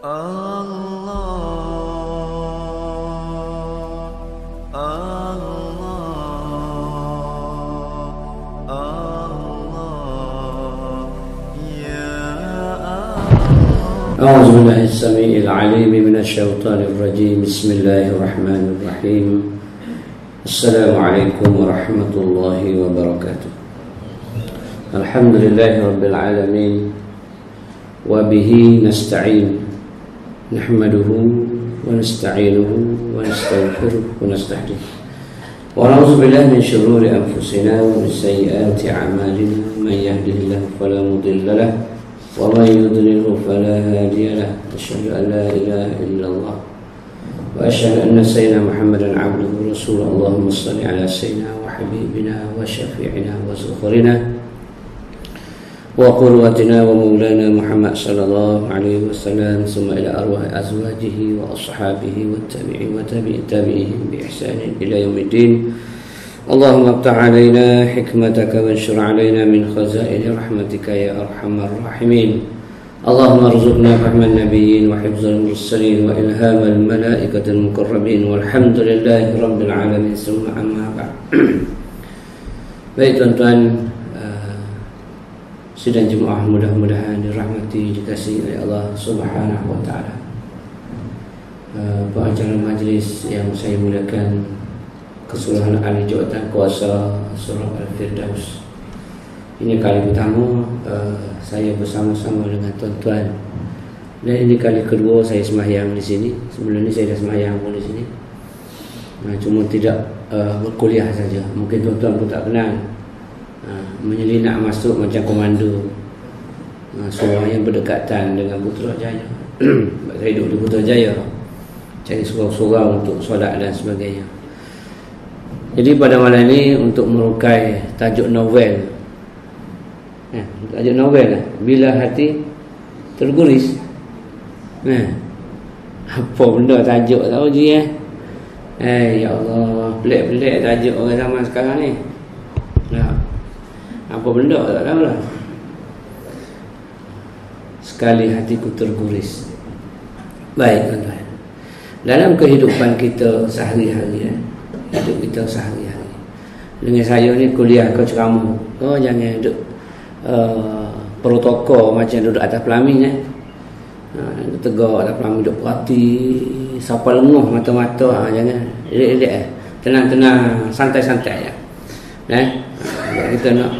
أعوذ بالله السميع العليم من الشيطان الرجيم. بسم الله الرحمن الرحيم. السلام عليكم ورحمة الله وبركاته. الحمد لله رب العالمين وبه نستعين نحمده ونستعينه ونستغفره ونستهديه ونعوذ بالله من شرور أنفسنا ومن سيئات أعمالنا. من يهده الله فلا مضل له ومن يضلله فلا هادي له. أشهد أن لا إله إلا الله وأشهد أن سيدنا محمدا عبده ورسوله. اللهم صل على سيدنا وحبيبنا وشفيعنا وزخرنا وقدوتنا ومولانا محمد صلى الله عليه وسلم، ثم إلى أرواح أزواجه وأصحابه والتابعين وتابعيهم بإحسان إلى يوم الدين. اللهم افتح علينا حكمتك وانشر علينا من خزائن رحمتك يا أرحم الراحمين. اللهم ارزقنا فهم النبيين وحفظ المرسلين وإلهام الملائكة المقربين والحمد لله رب العالمين. ثم أما بعد. Baik tuan-tuan, sidang jemaah mudah-mudahan dirahmati dikasihi oleh Allah Subhanahu wa taala. Pengacara majlis yang saya muliakan, keseluruhan ahli jawatan kuasa surah Al-Firdaus. Ini kali pertama saya bersama-sama dengan tuan-tuan, dan ini kali kedua saya sembahyang di sini. Sebelum ini saya dah sembahyang pun di sini, cuma tidak berkuliah saja. Mungkin tuan-tuan pun tak kenal. Menyelinap masuk macam komando, surau yang berdekatan dengan Putrajaya. Saya duduk di Putrajaya, cari surau-surau untuk solat dan sebagainya. Jadi pada malam ini untuk merukai tajuk novel. Tajuk novel lah, Bila Hati Terguris. Apa benda tajuk tahu je ya Allah, pelik-pelik tajuk orang zaman sekarang ni. Apa benda tak tahu lah. Sekali hatiku terguris. Baik tuan-tuan, dalam kehidupan kita sehari-hari, hidup kita sehari-hari, dengan saya ni kuliah kau ceramah, kau jangan duduk protokol macam duduk atas pelamin tegak atas pelamin, duduk perhati siapa lenguh mata-mata. Jangan, elok-elok tenang-tenang, santai-santai ya. Kita nak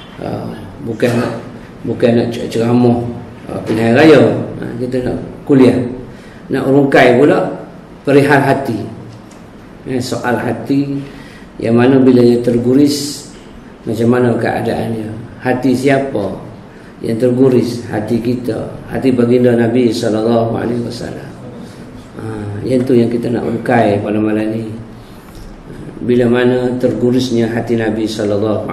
bukan nak ceramah pilihan raya, kita nak kuliah, nak urungkai pula perihal hati. Soal hati yang mana bila dia terguris, macam mana keadaannya. Hati siapa yang terguris? Hati kita, hati baginda Nabi SAW. Yang tu yang kita nak urungkai pada malam ni. Bila mana tergurisnya hati Nabi SAW.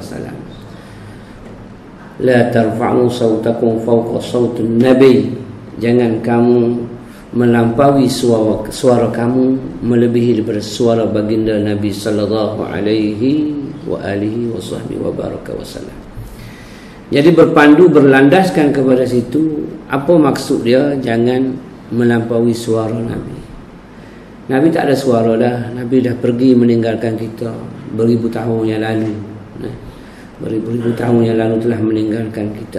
La tarfa'u sautakum fawqa sautin Nabi. Jangan kamu melampaui suara kamu melebihi daripada suara baginda Nabi sallallahu alaihi wa alihi wasallam. Jadi berpandu, berlandaskan kepada situ. Apa maksud dia? Jangan melampaui suara Nabi. Nabi tak ada suara dah. Nabi dah pergi meninggalkan kita beribu tahun yang lalu. Beribu-ribu tahun yang lalu telah meninggalkan kita.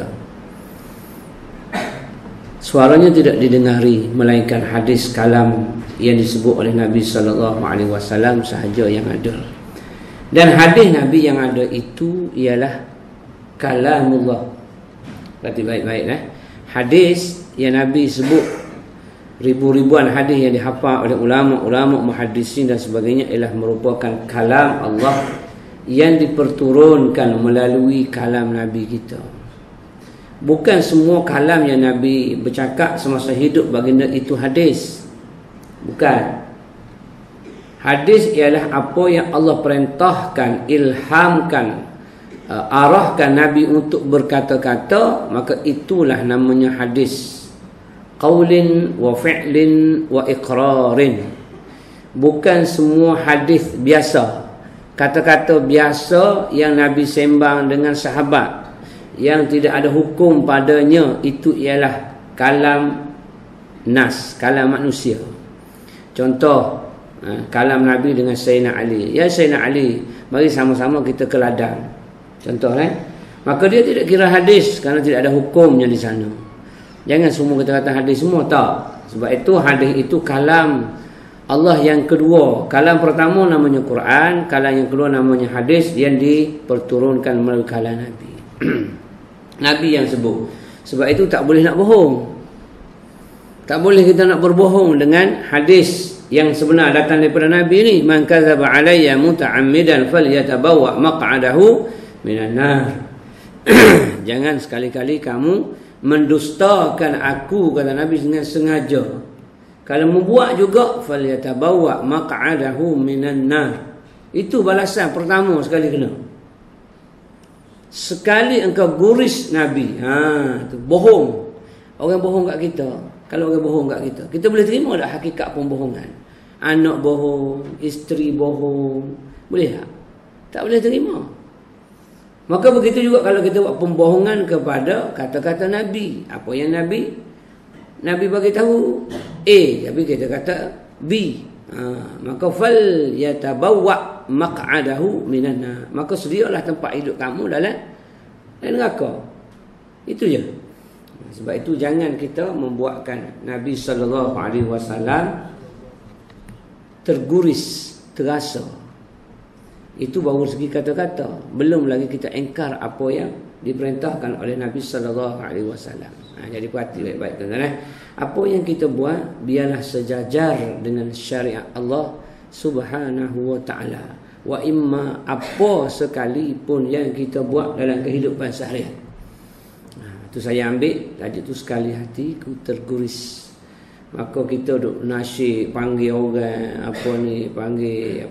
Suaranya tidak didengari, melainkan hadis kalam yang disebut oleh Nabi SAW sahaja yang ada. Dan hadis Nabi yang ada itu ialah kalamullah. Berarti baik-baik hadis yang Nabi sebut, ribu-ribuan hadis yang dihafal oleh ulama-ulama, muhaddisin dan sebagainya, ialah merupakan kalam Allah yang diperturunkan melalui kalam Nabi kita. Bukan semua kalam yang Nabi bercakap semasa hidup baginda itu hadis. Bukan. Hadis ialah apa yang Allah perintahkan, ilhamkan, arahkan Nabi untuk berkata-kata, maka itulah namanya hadis. Qaulin wa fi'lin wa iqrarin. Bukan semua hadis biasa, kata-kata biasa yang Nabi sembang dengan sahabat, yang tidak ada hukum padanya, itu ialah kalam nas, kalam manusia. Contoh, kalam Nabi dengan Sayyidina Ali. Ya Sayyidina Ali, mari sama-sama kita ke ladang. Contoh maka dia tidak kira hadis kerana tidak ada hukumnya di sana. Jangan semua kita kata hadis semua, tak. Sebab itu hadis itu kalam Allah yang kedua. Kalam pertama namanya Quran, kalam yang kedua namanya hadis yang diperturunkan melalui kalam Nabi. Nabi yang sebut. Sebab itu tak boleh nak bohong. Tak boleh kita nak berbohong dengan hadis yang sebenar datang daripada Nabi ni. Man kadzaba alayya muta'ammidan falyatabawwa maq'adahu minan nar. Jangan sekali-kali kamu mendustakan aku, kata Nabi, dengan sengaja. Kalau membuat juga, falyatabawwa maq'adahu minan nar. Itu balasan pertama sekali kena. Sekali engkau guris Nabi, tu bohong. Orang bohong kat kita. Kalau orang bohong kat kita, kita boleh terima tak hakikat pembohongan? Anak bohong, isteri bohong, boleh tak? Tak boleh terima. Maka begitu juga kalau kita buat pembohongan kepada kata-kata Nabi. Apa yang Nabi bagi tahu A, tapi kita kata B. Maka fal yatabawwa maq'adahu minan nar. Maka sedialah tempat hidup kamu dalam neraka. Itu je. Sebab itu jangan kita membuatkan Nabi SAW terguris, terasa. Itu baru segi kata-kata. Belum lagi kita engkar apa yang diperintahkan oleh Nabi SAW. Jadi perhati baik-baik, tuan-tuan. Apa yang kita buat biarlah sejajar dengan syariat Allah Subhanahu wa ta'ala. Wa imma apa sekalipun yang kita buat dalam kehidupan seharian. Itu saya ambil tadi tu, sekali hati ku terguris. Maka kita duk nasyid panggil orang panggil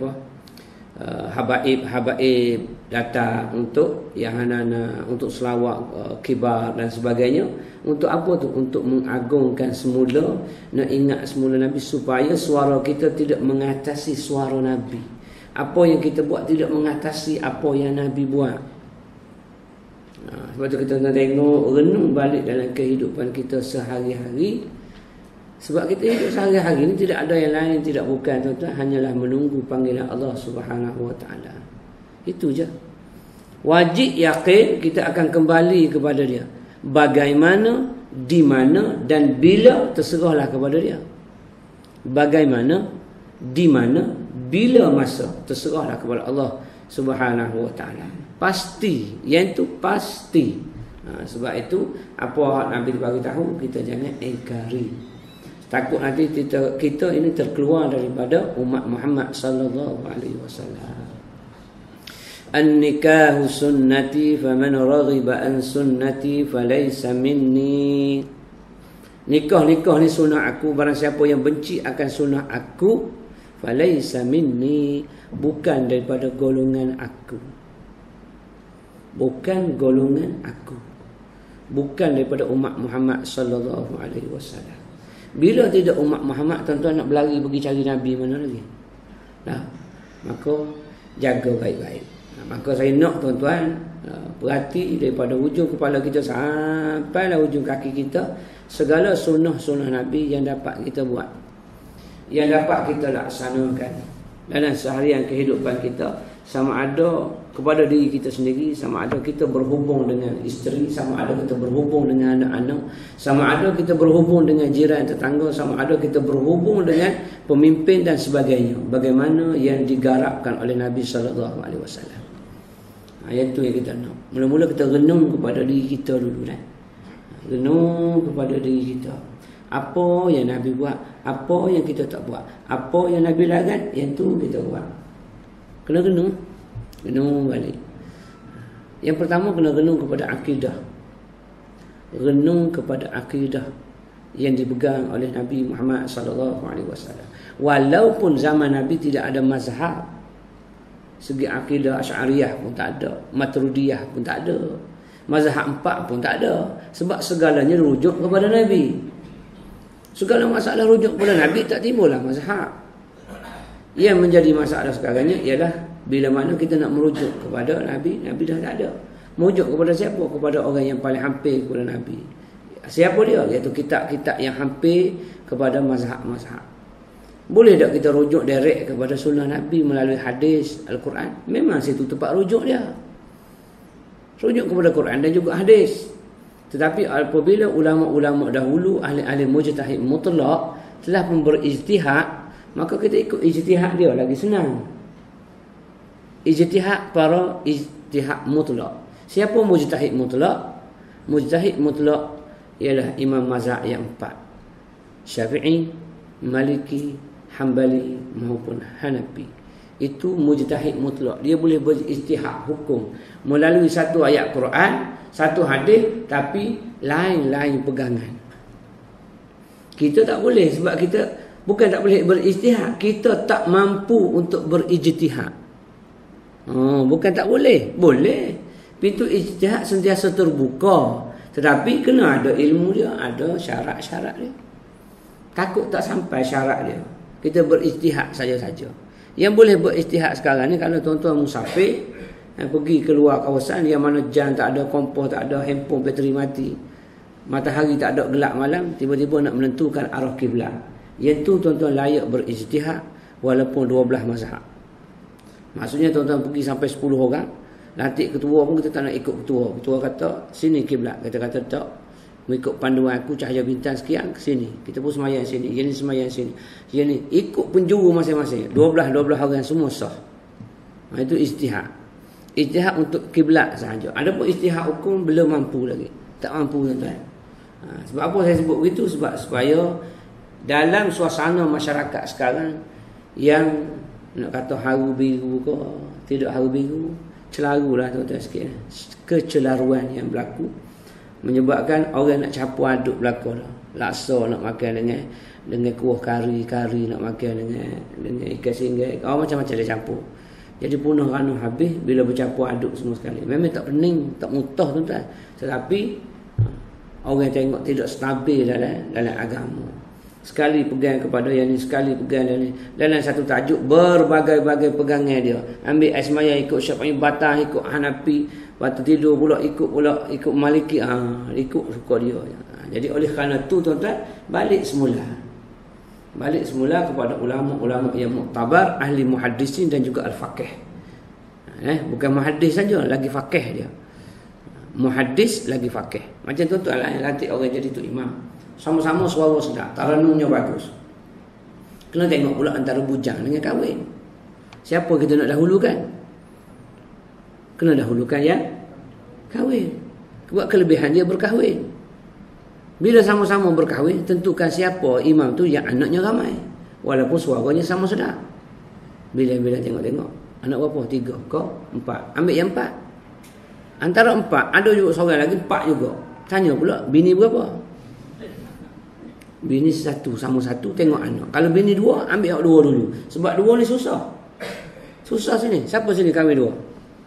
habaib datang untuk untuk selawat kibar dan sebagainya. Untuk apa tu? Untuk mengagungkan semula, nak ingat semula Nabi, supaya suara kita tidak mengatasi suara Nabi. Apa yang kita buat tidak mengatasi apa yang Nabi buat. Sebab tu kita nak tengok, renung balik dalam kehidupan kita sehari-hari. Sebab kita hidup sehari-hari ni tidak ada yang lain, tidak bukan, tuan-tuan, hanyalah menunggu panggilan Allah Subhanahu wa ta'ala. Itu je. Wajib yakin kita akan kembali kepada dia. Bagaimana, di mana dan bila, terserahlah kepada dia. Bagaimana, di mana, bila masa, terserahlah kepada Allah Subhanahu wa ta'ala. Pasti, yang tu pasti. Sebab itu apa Nabi bagi tahu, kita jangan engkari. Takut nanti kita ini terkeluar daripada umat Muhammad sallallahu alaihi wasallam. An-nikahu sunnati faman raghiba an sunnati falaysa minni. Nikah ni sunnah aku, barang siapa yang benci akan sunnah aku, falaysa minni, bukan daripada golongan aku. Bukan golongan aku. Bukan daripada umat Muhammad sallallahu alaihi wasallam. Bila tidak umat Muhammad, tuan-tuan nak berlari pergi cari Nabi mana lagi? Maka jaga baik-baik. Maka saya nak tuan-tuan perhati daripada hujung kepala kita sampailah hujung kaki kita, segala sunnah-sunnah Nabi yang dapat kita buat, yang dapat kita laksanakan dalam seharian kehidupan kita, sama ada kepada diri kita sendiri, sama ada kita berhubung dengan isteri, sama ada kita berhubung dengan anak-anak, sama ada kita berhubung dengan jiran tetangga, sama ada kita berhubung dengan pemimpin dan sebagainya. Bagaimana yang digarapkan oleh Nabi SAW. Yang tu yang kita nak. Mula-mula kita renung kepada diri kita dulu. Renung kepada diri kita. Apa yang Nabi buat, apa yang kita tak buat, apa yang Nabi larang, yang tu kita buat. Kena renung balik. Yang pertama, kena renung kepada akidah. Renung kepada akidah yang dipegang oleh Nabi Muhammad SAW. Walaupun zaman Nabi tidak ada mazhab, segi akidah Asy'ariyah pun tak ada, Maturidiyah pun tak ada, mazhab 4 pun tak ada. Sebab segalanya rujuk kepada Nabi. Segala masalah rujuk kepada Nabi, tak timbullah mazhab. Yang menjadi masalah sekarangnya ialah bila mana kita nak merujuk kepada Nabi, Nabi dah tak ada. Merujuk kepada siapa? Kepada orang yang paling hampir kepada Nabi. Siapa dia? Iaitu kitab-kitab yang hampir kepada mazhab-mazhab. Boleh tak kita rujuk direct kepada sunnah Nabi melalui hadis Al-Quran? Memang situ tempat rujuk dia. Rujuk kepada Quran dan juga hadis. Tetapi apabila ulama-ulama dahulu, ahli-ahli mujtahid mutlak telah pun berijtihad, maka kita ikut ijtihad dia, lagi senang. Ijtihad para ijtihad mutlak. Siapa mujtahid mutlak? Mujtahid mutlak ialah imam mazhab yang 4. Syafi'i, Maliki, Hambali maupun Hanafi. Itu mujtahid mutlak. Dia boleh berijtihad hukum melalui satu ayat Quran, satu hadis, tapi lain-lain pegangan. Kita tak boleh, sebab kita bukan tak boleh berijtihad, kita tak mampu untuk berijtihad. Bukan tak boleh, boleh. Pintu ijtihad sentiasa terbuka, tetapi kena ada ilmu dia, ada syarat-syarat dia. Takut tak sampai syarat dia, kita berijtihad saja-saja. Yang boleh berijtihad sekarang ni, kalau tuan-tuan musafir pergi keluar kawasan yang mana jam tak ada, kompos tak ada, handphone bateri mati, matahari tak ada, gelap malam, tiba-tiba nak menentukan arah kiblat. Yang tu tuan-tuan layak berijtihad walaupun 12 mazhab. Maksudnya tuan-tuan pergi sampai 10 orang, nanti ketua pun kita tak nak ikut ketua. Ketua kata sini kiblat, kita kata tak, mengikut panduan aku cahaya bintang sekian ke sini, kita pun semayang sini, yang ni semayang sini, yang ni ikut penjuru masing-masing. 12 orang semua sah. Itu ijtihad. Ijtihad untuk kiblat sahaja. Adapun ijtihad hukum belum mampu lagi, tak mampu tuan-tuan. Sebab apa saya sebut begitu? Sebab supaya dalam suasana masyarakat sekarang yang nak kata haru biru ke tidak haru biru, celarulah tuan-tuan sikit, kecelaruan yang berlaku menyebabkan orang nak campur aduk belaka dah. Laksa nak makan dengan kuah kari nak makan dengan ikan singgah, macam-macam dia campur. Jadi punah ranum habis bila bercampur aduk semua sekali. Memang tak pening, tak mutah tuan-tuan. Tetapi orang tengok tidak stabil dalam agama. Sekali pegang kepada yang ni, sekali pegang yang ni. Dalam satu tajuk berbagai-bagai pegangan dia. Ambil ais maya ikut Syafi'i, batal ikut Hanafi, waktu tidur pula ikut Maliki, ikut suka dia. Jadi oleh kerana tu tuan-tuan, balik semula kepada ulama-ulama yang muktabar, ahli muhaddisin dan juga al-faqih. Bukan muhaddis saja, lagi faqih dia. Muhaddis lagi faqih. Macam tuan-tuan lah, lantik orang jadi tu imam. Sama-sama suara sedap, taranumnya bagus. Kena tengok pula antara bujang dengan kahwin. Siapa kita nak dahulukan? Kena dahulukan yang kahwin. Sebab kelebihan dia berkahwin. Bila sama-sama berkahwin, tentukan siapa imam tu yang anaknya ramai, walaupun suaranya sama sedap. Bila tengok-tengok, anak berapa? 3 ke 4? Ambil yang 4. Antara 4, ada juga seorang lagi 4 juga. Tanya pula, bini berapa? Bini 1, sama 1, tengok anak. Kalau bini 2, ambil yang 2 dulu. Sebab 2 ni susah. Susah sini. Siapa sini kahwin 2?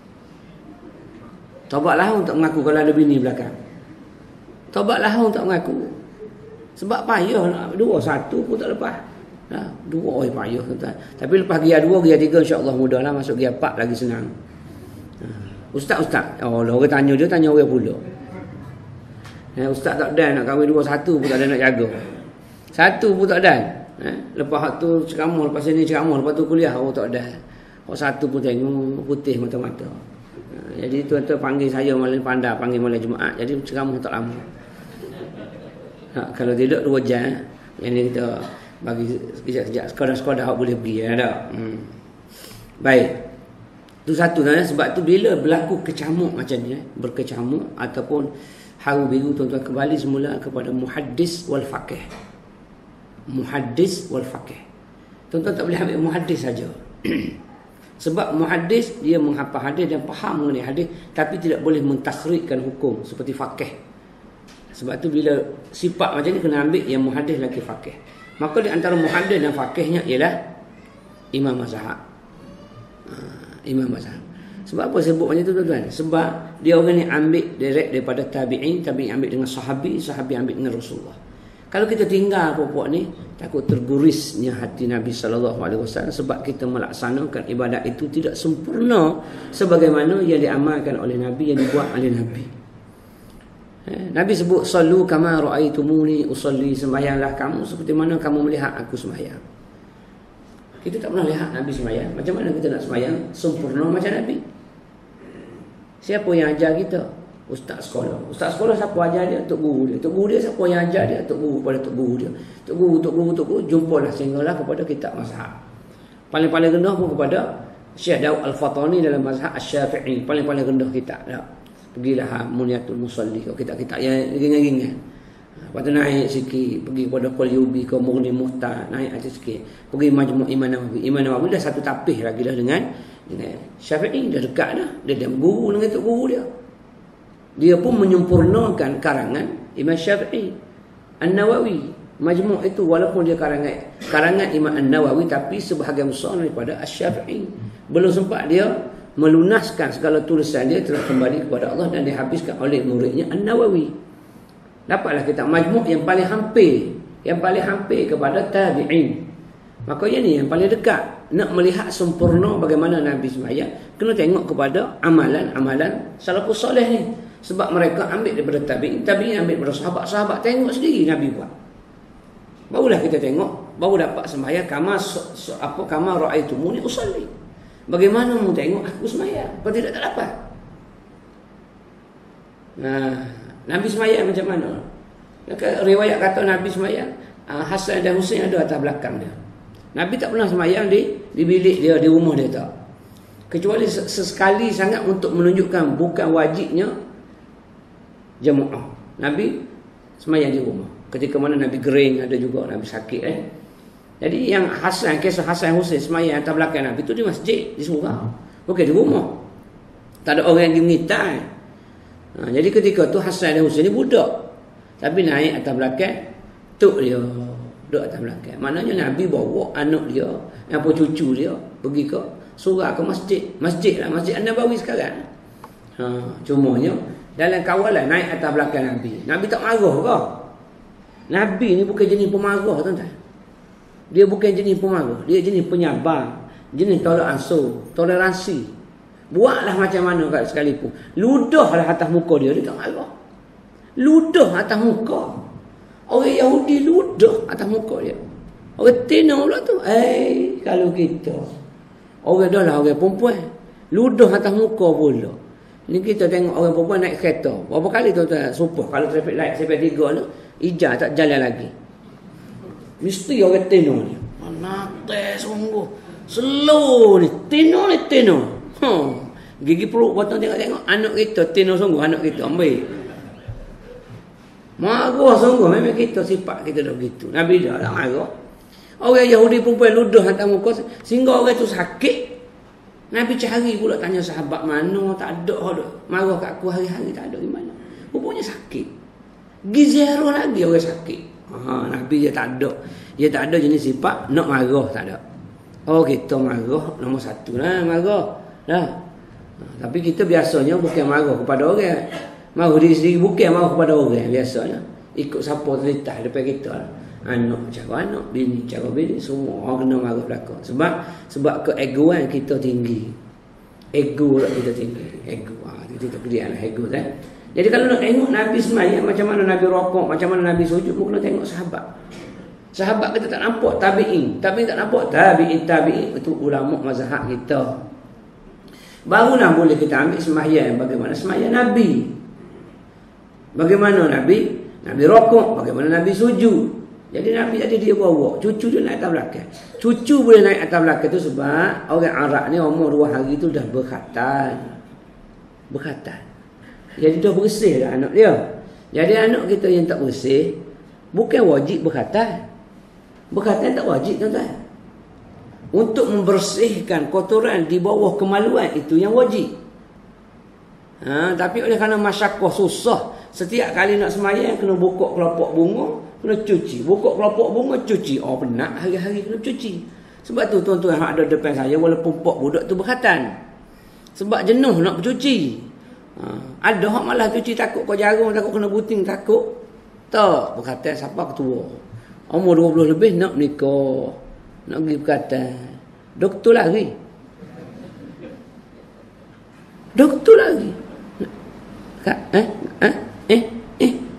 Taubatlah untuk mengaku kalau ada bini belakang. Taubatlah untuk mengaku. Sebab payah nak 2, 1 pun tak lepas. 2 payah tuan. Tapi lepas gear 2, gear 3 insya-Allah mudahlah, masuk gear 4 lagi senang. Ustaz. Orang tanya dia, tanya orang pula. Ustaz tak dan nak kahwin 2, 1 pun tak ada nak jaga. 1 pun tak dan. Lepas tu ceramah, lepas ni ceramah, lepas tu kuliah, tak ada. 1 pun tengok putih mata-mata. Jadi tuan-tuan panggil saya malam pandai, panggil malam Jumaat. Jadi ceramah tak lama. Kalau tidak 2 jam, yang ni kita bagi sekejap-sekejap. Sekadar-sekadar awak boleh pergi. Baik. Itu satu. Sebab tu bila berlaku kecamuk macam ni, berkecamuk ataupun haru biru, tuan-tuan kembali semula kepada muhaddis wal faqih. Muhaddis wal faqih. Tuan-tuan tak boleh ambil muhaddis saja. Sebab muhaddis dia menghafal hadis dan faham mengenai hadis, tapi tidak boleh mentakhrikkan hukum seperti faqih. Sebab tu bila sifat macam ni kena ambil yang muhaddis lagi faqih. Maka di antara muhaddis dan faqihnya ialah imam mazhab. Imam mazhab. Sebab apa sebut macam tu tuan-tuan? Sebab dia orang ni ambil direct daripada tabi'in ambil dengan sahabi ambil dengan Rasulullah. Kalau kita tinggal pokok ni, takut tergurisnya hati Nabi SAW, sebab kita melaksanakan ibadat itu tidak sempurna sebagaimana yang diamalkan oleh Nabi, yang dibuat oleh Nabi. Nabi sebut sallu kama ra'aitumuni usalli, sembahyanglah kamu seperti mana kamu melihat aku sembahyang. Kita tak pernah lihat Nabi sembahyang. Macam mana kita nak sembahyang sempurna macam Nabi? Siapa yang ajar kita? Ustaz sekolah. Ustaz sekolah siapa ajar dia? Tok guru dia. Tok guru dia siapa yang ajar dia? Tok guru kepada tok guru dia. Tok guru jumpalah sehinggalah kepada kitab mazhab. Paling-paling rendah pun kepada Syekh Daud Al-Fatani dalam mazhab Asy-Syafi'i. Paling-paling rendah kitab dah. Pergilah Muniyatul Musalli, kitab-kitab yang ringan-ringan. Lepas tu naik sikit, pergi kepada Qalyubi ke Mughni Muhtar, naik atas sikit. Pergi Majmu' Imam Nawawi. Imam Nawawi dah satu tapih lagi dah dengan Syafi'i, dah dekat dah. Dia guru dengan tok guru dia. Dia pun menyempurnakan karangan Imam Syafi'i. An-Nawawi, Majmu' itu walaupun dia karangan Imam An-Nawawi, tapi sebahagian besar daripada Asy-Syafi'i. Belum sempat dia melunaskan segala tulisan dia, telah kembali kepada Allah dan dihabiskan oleh muridnya An-Nawawi. Dapatlah kita Majmu' yang paling hampir kepada tabi'in. Makanya ni yang paling dekat. Nak melihat sempurna bagaimana Nabi sembahyang, kena tengok kepada amalan-amalan salafus soleh ni. Sebab mereka ambil daripada tabi'in ambil daripada sahabat-sahabat, tengok sendiri Nabi buat. Barulah kita tengok, baru dapat sembahyang kama ra'aitumuni usalli. Bagaimana mu tengok aku sembahyang? Kau tak dapat. Nabi sembahyang macam mana? Riwayat kata Nabi sembahyang, Hasan dan Husain ada atas belakang dia. Nabi tak pernah sembahyang di bilik dia, di rumah dia tak. Kecuali sesekali sangat untuk menunjukkan bukan wajibnya jemaah. Nabi sembahyang di rumah. Ketika mana Nabi gering, ada juga Nabi sakit Jadi yang kisah Hasan Husain sembahyang atas belakang Nabi tu di masjid, di surau. Bukan di rumah. Tak ada orang yang diminta. Jadi ketika tu Hasan dan Husain ni budak, tapi naik atas belakang tok dia, duduk atas belakang. Maknanya Nabi bawa anak dia, apa cucu dia pergi ke surau, ke masjid An-Nabawi sekarang. Cumanya dalam kawalan naik atas belakang Nabi. Nabi tak marah ke? Nabi ni bukan jenis pemarah, tuan-tuan. Dia bukan jenis pemarah, dia jenis penyabar, jenis tolak ansur, toleransi. Buatlah macam mana kat sekalipun. Ludahlah atas muka dia, dia tak marah. Ludah atas muka. Orang Yahudi ludah atas muka dia. Orang Tina pula tu. Kalau kita. Orang dah lah orang perempuan. Ludah atas muka pula. Ni kita tengok orang perempuan naik kereta. Berapa kali tuan-tuan sumpah. Kalau traffic light sampai 3 ni, hijau tak jalan lagi. Mesti orang Tina ni. Nate sungguh. Slow ni. Tina. Gigi perut potong tengok anak kita Tino sungguh, anak kita ambil marah sungguh. Memang kita sifat kita dah begitu. Nabi dah lah marah. Orang Yahudi perempuan ludah hantar muka sehingga orang tu sakit. Nabi cari pula, tanya sahabat mana, tak ada marah kat aku hari-hari, tak ada di mana. Rupanya sakit. Giziarah lagi orang sakit. Nabi dia tak ada jenis sifat nak marah, tak ada. Kita marah nombor 1 lah, marah dah. Tapi kita biasanya bukan marah kepada orang. Marah diri sendiri, bukan marah kepada orang biasanya. Ikut siapa terlitas depan kita lah. Anak cara anak, bini cara bini, semua orang kena marah belakang. Sebab keegoan kita tinggi. Ego lah kita tinggi. Ego. Kita kena lah ego kan. Jadi kalau nak tengok Nabi sembahyang macam mana Nabi rokok, macam mana Nabi sujud, kena tengok sahabat. Sahabat kita tak nampak tabi'in tak nampak tabi'in itu ulama mazhab kita. Barulah boleh kita ambil sembahyang bagaimana sembahyang Nabi. Bagaimana Nabi rokok, bagaimana Nabi sujud. Jadi Nabi dia bawa cucu dia naik atas belakang. Cucu boleh naik atas belakang tu sebab orang Arab ni umur 2 hari tu dah berkhatan. Jadi dah bersih dah anak dia. Jadi anak kita yang tak bersih bukan wajib berkhatan. Berkhatan tak wajib, tuan-tuan. Untuk membersihkan kotoran di bawah kemaluan itu yang wajib. Tapi oleh kerana masyakkah susah, setiap kali nak sembahyang kena buka kelopak bunga, kena cuci. Buka kelopak bunga, cuci. Penat hari-hari kena cuci. Sebab tu tuan-tuan yang ada depan saya, walaupun pok budak tu berkhatan. Sebab jenuh nak bercuci. Ada hak malah cuci takut kau jarum, takut kena buting, takut. Tak, berkhatan siapa ketua. Umur 20 lebih nak menikah. Nak pergi berkatan. Doktor lagi.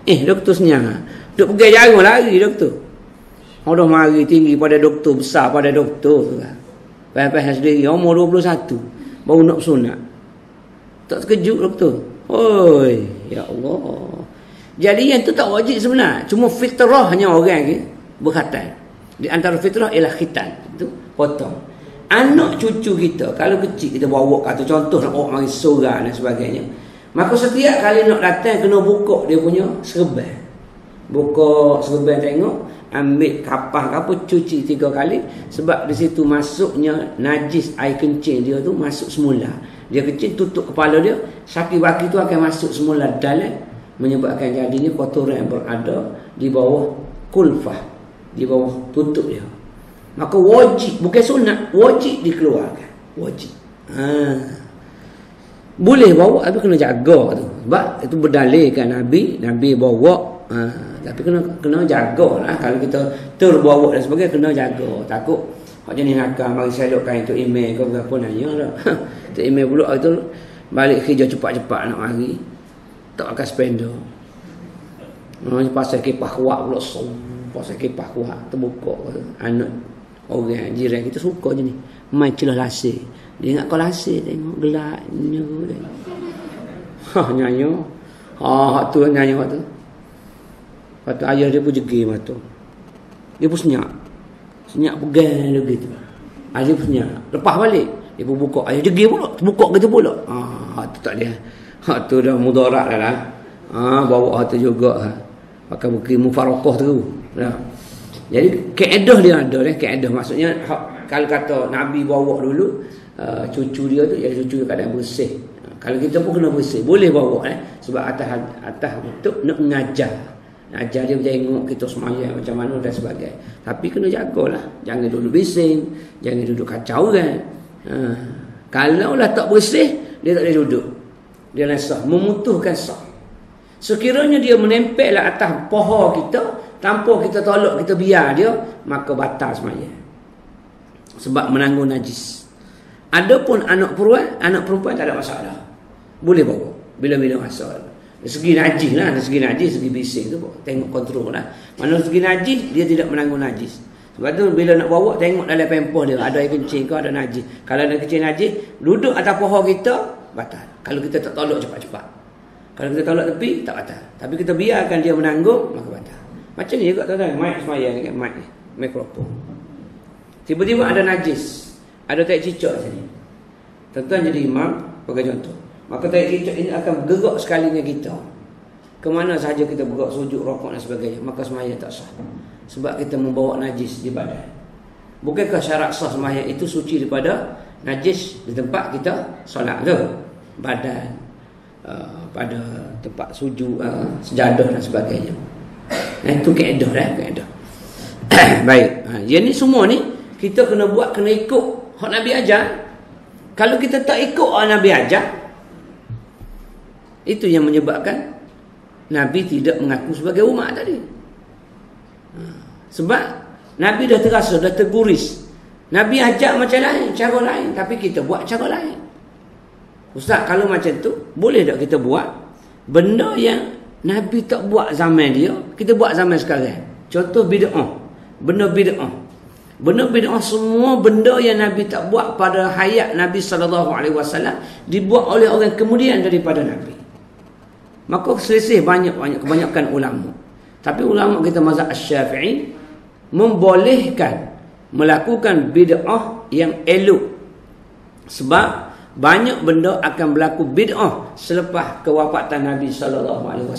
Doktor senyap. Duk pergi jarang lari doktor. Orang mari tinggi pada doktor, besar pada doktor tu kan. Payah-payah sendiri, umur 21. Baru nak sunat. Tak terkejut doktor. Oi, ya Allah. Jadi yang tu tak wajib sebenar. Cuma fitrahnya orang ni berkhatan. Di antara fitrah ialah khitan. Itu potong. Anak cucu kita, kalau kecil kita bawa kata contoh nak bawa mari sorang dan sebagainya. Maka setiap kali nak datang kena buka dia punya serban. Buka serban tengok, ambil kapas apa cuci 3 kali sebab di situ masuknya najis air kencing dia tu masuk semula. Dia kencing tutup kepala dia, saki-baki tu akan masuk semula dalam menyebabkan jadinya kotoran yang berada di bawah kulfah, di bawah tutup dia. Maka wajib, bukan sunat, wajib dikeluarkan. Wajib. Boleh bawa tapi kena jaga tu. Sebab itu berdalilkan Nabi bawa. Tapi kena jaga lah. Kalau kita terbawa dan sebagainya kena jaga. Takut hak jenis nakal mari selokkan itu email ke apa nanya dah. Tu email pula itu balik kerja cepat-cepat nak mari. Tak akan spender. Pasal kipas kuat pula pasal kipas kuat terbuka anak orang jiran kita suka je ni. Main celah lasik. Dia ingat kau lasik tengok gelapnya. Nyanyi. Hak tu nyanyi hak tu. Lepas tu ayah dia pun jegim tu. Dia pun senyap. Senyap pegang dia gitu. Ayah pun senyap. Lepas balik. Dia pun buka. Ayah jegim pula. Buka gitu pula. Hak tu tak dia. Hak tu dah mudarat dah lah. Bawa hak tu juga. Pakai bukit mufarakah tu. Jadi kaedah dia ada. Kaedah maksudnya kalau kata Nabi bawa dulu cucu dia tu, jadi cucu dia kadang bersih. Kalau kita pun kena bersih. Boleh bawa sebab atas untuk nak mengajar. Ajar dia tengok kita semayang macam mana dan sebagainya. Tapi kena jagalah. Jangan duduk bising. Jangan duduk kacau kan. Kalau lah tak bersih, dia tak boleh duduk. Dia sah. Memutuhkan sah. Sekiranya dia menempel lah atas paha kita, tanpa kita tolak, kita biar dia, maka batal semayang. Sebab menanggung najis. Adapun anak perempuan tak ada masalah. Boleh bawa. Bila-bila masalah. Dari segi najis lah, dari segi najis, segi bising tu tengok kontrol lah. Mana segi najis, dia tidak menanggung najis. Sebab tu bila nak bawa, tengok dalam pempoh dia, ada air kencing ke, ada najis. Kalau ada kencing najis, duduk atas paha kita, batal. Kalau kita tak tolak cepat-cepat. Kalau kita tolak tepi, tak batal. Tapi kita biarkan dia menanggung, maka batal. Macam ni juga tuan-tuan, mic semayang ni kan, mic ni, mikrofon. Tiba-tiba ada najis, ada tai cicak sini. Tuan-tuan jadi imam, bagi contoh. Maka tai cicak ini akan bergerak sekalinya kita. Kemana sahaja kita bergerak, sujud, rokok dan sebagainya, maka semayang tak sah. Sebab kita membawa najis di badan. Bukankah syarat sah semayang itu suci daripada najis di tempat kita solat tu? Badan, pada tempat sujud, sejadah dan sebagainya. Itu kaedah dah, kaedah. Baik. Yang ni semua ni kita kena buat, kena ikut hak Nabi ajar. Kalau kita tak ikut hak Nabi ajar, itu yang menyebabkan Nabi tidak mengaku sebagai umat tadi. Sebab Nabi dah terasa, dah terguris. Nabi ajak macam lain, cara lain, tapi kita buat cara lain. Ustaz, kalau macam tu, boleh tak kita buat benda yang Nabi tak buat zaman dia, kita buat zaman sekarang? Contoh bid'ah. Benda bid'ah. Benda bid'ah, semua benda yang Nabi tak buat pada hayat Nabi SAW dibuat oleh orang kemudian daripada Nabi. Maka selisih kebanyakan ulama. Tapi ulama kita mazhab Asy-Syafi'i membolehkan melakukan bid'ah yang elok. Sebab banyak benda akan berlaku bid'ah selepas kewafatan Nabi SAW.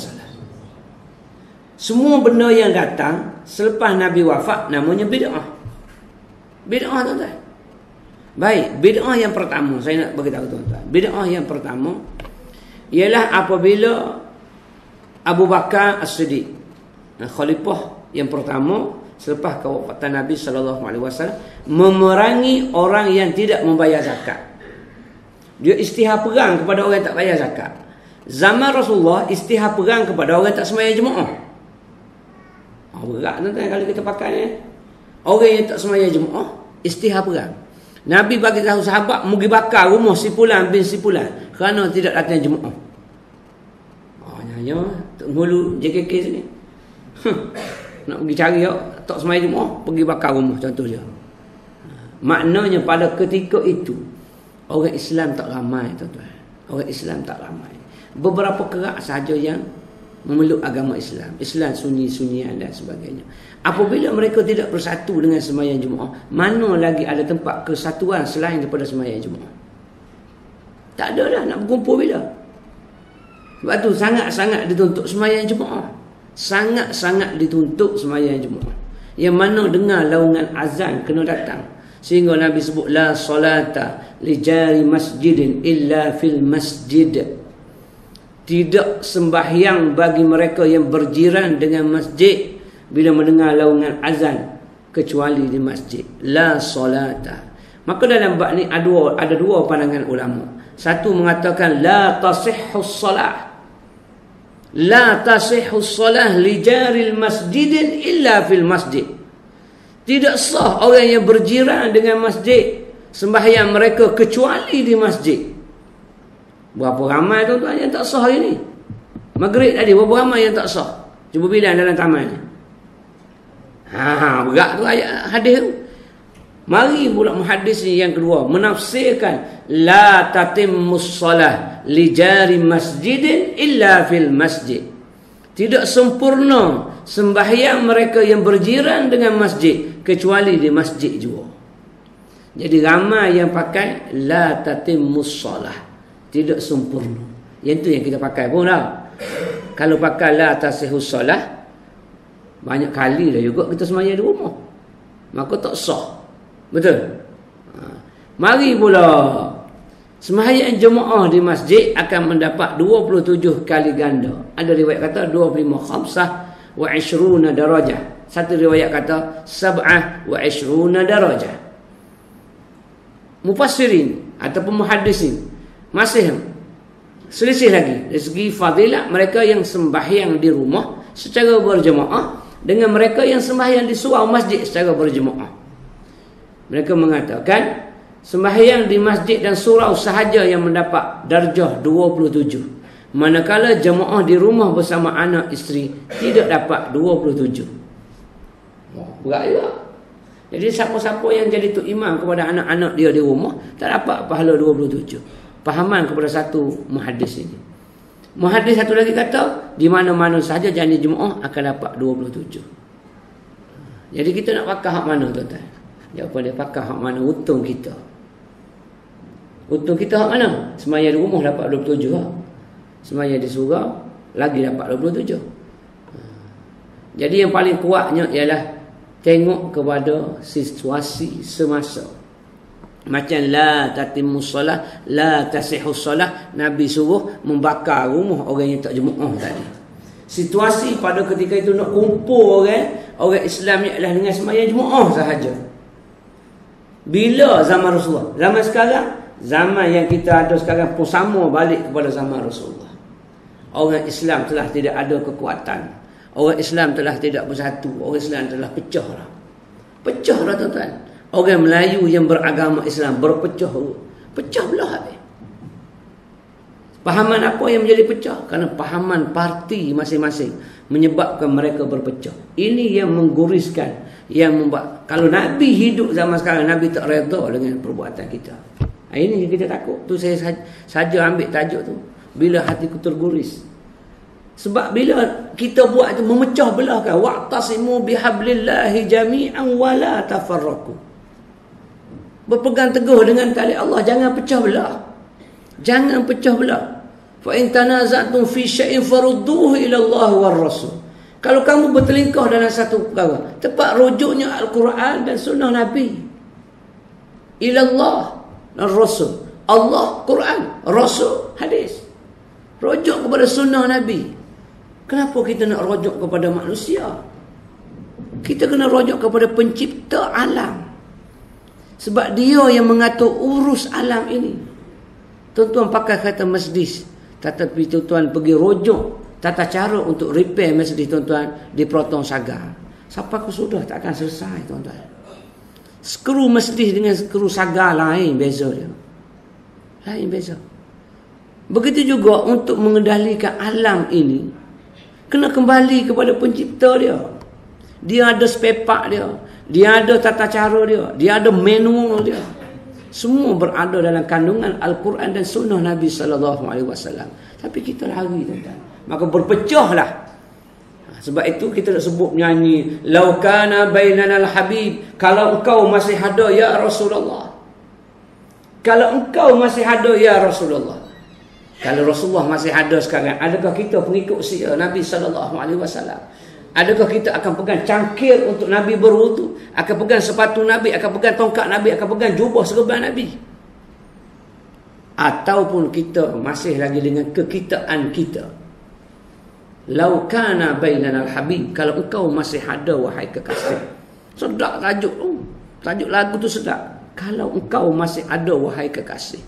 Semua benda yang datang selepas Nabi wafat namanya bid'ah. Bid'ah tuan-tuan. Baik, bid'ah yang pertama saya nak beritahu tuan-tuan. Bid'ah yang pertama ialah apabila Abu Bakar As-Siddiq, khalifah yang pertama selepas kewafatan Nabi SAW, memerangi orang yang tidak membayar zakat. Dia istihar perang kepada orang yang tak bayar zakat. Zaman Rasulullah istihar perang kepada orang yang tak sembahyang jemaah. Berat tuan-tuan kalau kita pakai ni. Orang yang tak sembahyang jemaah istihar perang. Nabi bagi tahu sahabat mugi bakar rumah si fulan bin si fulan kerana tidak datang jemaah. Ya, Tok Hulu JKK sini. Nak pergi cari tak semaya Jumaat, pergi bakar rumah contoh dia. Maknanya pada ketika itu orang Islam tak ramai, tuan-tuan. Orang Islam tak ramai. Beberapa kerak sahaja yang memeluk agama Islam. Islam sunni-sunnian dan sebagainya. Apabila mereka tidak bersatu dengan sembahyang Jumaat, mana lagi ada tempat kesatuan selain daripada sembahyang Jumaat? Tak ada dah nak berkumpul bila. Sebab tu sangat-sangat dituntut sembahyang Jumaat. Sangat-sangat dituntut sembahyang Jumaat. Yang mana dengar laungan azan kena datang. Sehingga Nabi sebut la solata li jari masjidin illa fil masjid. Tidak sembahyang bagi mereka yang berjiran dengan masjid bila mendengar laungan azan kecuali di masjid. La solata. Maka dalam bab ni ada dua pandangan ulama. Satu mengatakan la tasihhus salah. La tasihhus salah li jaril masjidin illa fil masjid. Tidak sah orang yang berjiran dengan masjid sembahyang mereka kecuali di masjid. Berapa ramai tuan-tuan yang tak sah hari ni? Maghrib tadi berapa ramai yang tak sah? Cuba bilang dalam taman ni. Berat tu ayat hadis tu. Mari pula muhaddis ni yang kedua menafsirkan la tatimmus salah li jari masjidin illa fil masjid. Tidak sempurna sembahyang mereka yang berjiran dengan masjid kecuali di masjid juga. Jadi ramai yang pakai la tatimmus salah, tidak sempurna. Yang tu yang kita pakai pun dah. Kalau pakai la tasihhus salah, banyak kali dah juga kita sembahyang di rumah, maka tak sah. Betul? Mari pula sembahyang jemaah di masjid akan mendapat 27 kali ganda. Ada riwayat kata 25 khamsah wa 20 darajah. Satu riwayat kata 27 darajah. Mufassirin ataupun muhaddisin masih selisih lagi dari segi fadilah mereka yang sembahyang di rumah secara berjemaah dengan mereka yang sembahyang di surau masjid secara berjemaah. Mereka mengatakan sembahyang di masjid dan surau sahaja yang mendapat darjah 27. Manakala jemaah di rumah bersama anak isteri tidak dapat 27. Berat juga. Jadi siapa-siapa yang jadi tok imam kepada anak-anak dia di rumah tak dapat pahala 27. Pahaman kepada satu muhaddis ini. Muhaddis satu lagi kata di mana-mana sahaja jani jemaah akan dapat 27. Jadi kita nak pakai hak mana tuan-tuan? Jawapan dia pakai hak mana untung kita. Untung kita hak mana? Sembahyang di rumah dapat 27 lah. Sembahyang di surau lagi dapat 27. Jadi yang paling kuatnya ialah tengok kepada situasi semasa. Macam la tatimmus salah, la tasihhus salah, Nabi suruh membakar rumah orang yang tak jemaah tadi. Situasi pada ketika itu nak kumpul orang Islam ni adalah dengan sembahyang jemaah sahaja. Bila zaman Rasulullah? Zaman sekarang, zaman yang kita ada sekarang pun sama balik kepada zaman Rasulullah. Orang Islam telah tidak ada kekuatan. Orang Islam telah tidak bersatu. Orang Islam telah pecah lah. Pecah lah tuan-tuan. Orang Melayu yang beragama Islam berpecah. Pecah belah habis. Pahaman apa yang menjadi pecah? Kerana pahaman parti masing-masing menyebabkan mereka berpecah. Ini yang mengguriskan, yang membuat. Kalau Nabi hidup zaman sekarang, Nabi tak redha dengan perbuatan kita. Ini yang kita takut. Tu saya saja ambil tajuk tu. Bila hatiku terguris. Sebab bila kita buat itu memecah belahkan, wa'tasimu bihablillahi jami'an wa la tafarraqu. Berpegang teguh dengan tali Allah, jangan pecah belah. Jangan pecah belah. Fa in tanaza'tum fi syai'in farudduhu ila Allah war Rasul. Kalau kamu bertelingkah dalam satu perkara, tepat rujuknya Al-Quran dan sunnah Nabi. Ila Allah dan Rasul. Allah Quran, Rasul hadis. Rujuk kepada sunnah Nabi. Kenapa kita nak rujuk kepada manusia? Kita kena rujuk kepada pencipta alam. Sebab dia yang mengatur urus alam ini. Tuan-tuan pakai kata Mercedes, tetapi tuan-tuan pergi rujuk tata cara untuk repair Mercedes tuan-tuan di Proton Sagar. Sampai ke sudah tak akan selesai tuan-tuan. Skru Mercedes dengan skru Sagar lain beza dia. Lain beza. Begitu juga untuk mengendalikan alam ini, kena kembali kepada pencipta dia. Dia ada spare part dia. Dia ada tata cara dia. Dia ada manual dia. Semua berada dalam kandungan Al-Quran dan Sunnah Nabi SAW. Tapi kita lari, tuan-tuan. Maka berpecahlah. Sebab itu kita nak sebut menyanyi, "Lau kana bainana al-habib", kalau engkau masih ada ya Rasulullah. Kalau engkau masih ada ya Rasulullah. Kalau Rasulullah masih ada sekarang, adakah kita pengikut sia Nabi SAW? Adakah kita akan pegang cangkir untuk Nabi berwudu, akan pegang sepatu Nabi, akan pegang tongkat Nabi, akan pegang jubah serban Nabi? Ataupun kita masih lagi dengan kekitaan kita, "Lau kana bainana al-habib", kalau engkau masih ada wahai kekasih. Sedap tajuk tu. Tajuk lagu tu sedap. Kalau engkau masih ada wahai kekasih.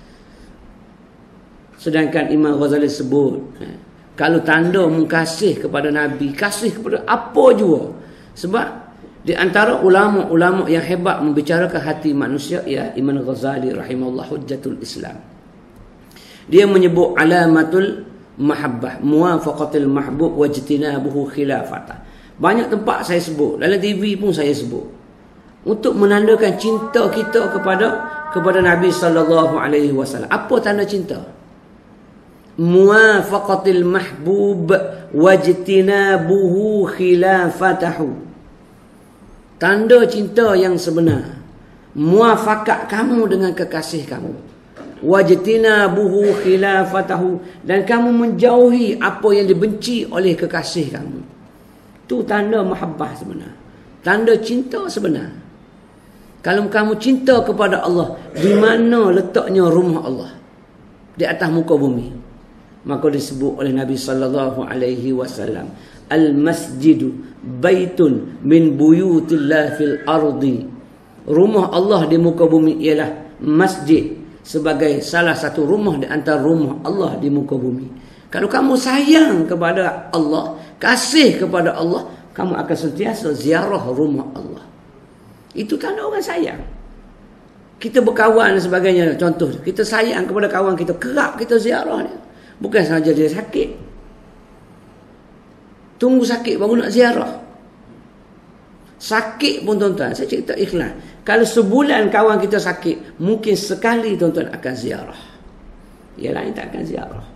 Sedangkan Imam Ghazali sebut, kalau tanda mengkasih kepada Nabi, kasih kepada apa jua. Sebab di antara ulama-ulama yang hebat membicarakan hati manusia, ya Imam Ghazali rahimahullah hujjatul Islam. Dia menyebut alamatul mahabbah, muwafaqatul mahbub wajtinabuhu khilafata. Banyak tempat saya sebut, dalam TV pun saya sebut, untuk menandakan cinta kita kepada Nabi sallallahu alaihi wasallam. Apa tanda cinta? Muwafaqatul mahbub wajtinabuhu khilafatahu. Tanda cinta yang sebenar, muafakat kamu dengan kekasih kamu. Wajtinabuhu khilafatahu, dan kamu menjauhi apa yang dibenci oleh kekasih kamu. Itu tanda mahabbah sebenar, tanda cinta sebenar. Kalau kamu cinta kepada Allah, di mana letaknya rumah Allah? Di atas muka bumi. Maka disebut oleh Nabi sallallahu alaihi wasallam, "Al-masjidu baitun min buyutillah fil ardi." Rumah Allah di muka bumi ialah masjid, sebagai salah satu rumah di antara rumah Allah di muka bumi. Kalau kamu sayang kepada Allah, kasih kepada Allah, kamu akan sentiasa ziarah rumah Allah. Itu tanda orang sayang. Kita berkawan dan sebagainya, contoh, kita sayang kepada kawan kita, kerap kita ziarah dia. Bukan sahaja dia sakit, tunggu sakit baru nak ziarah. Sakit pun tuan-tuan, saya cerita ikhlas, kalau sebulan kawan kita sakit, mungkin sekali tuan-tuan akan ziarah. Yang lain tak akan ziarah.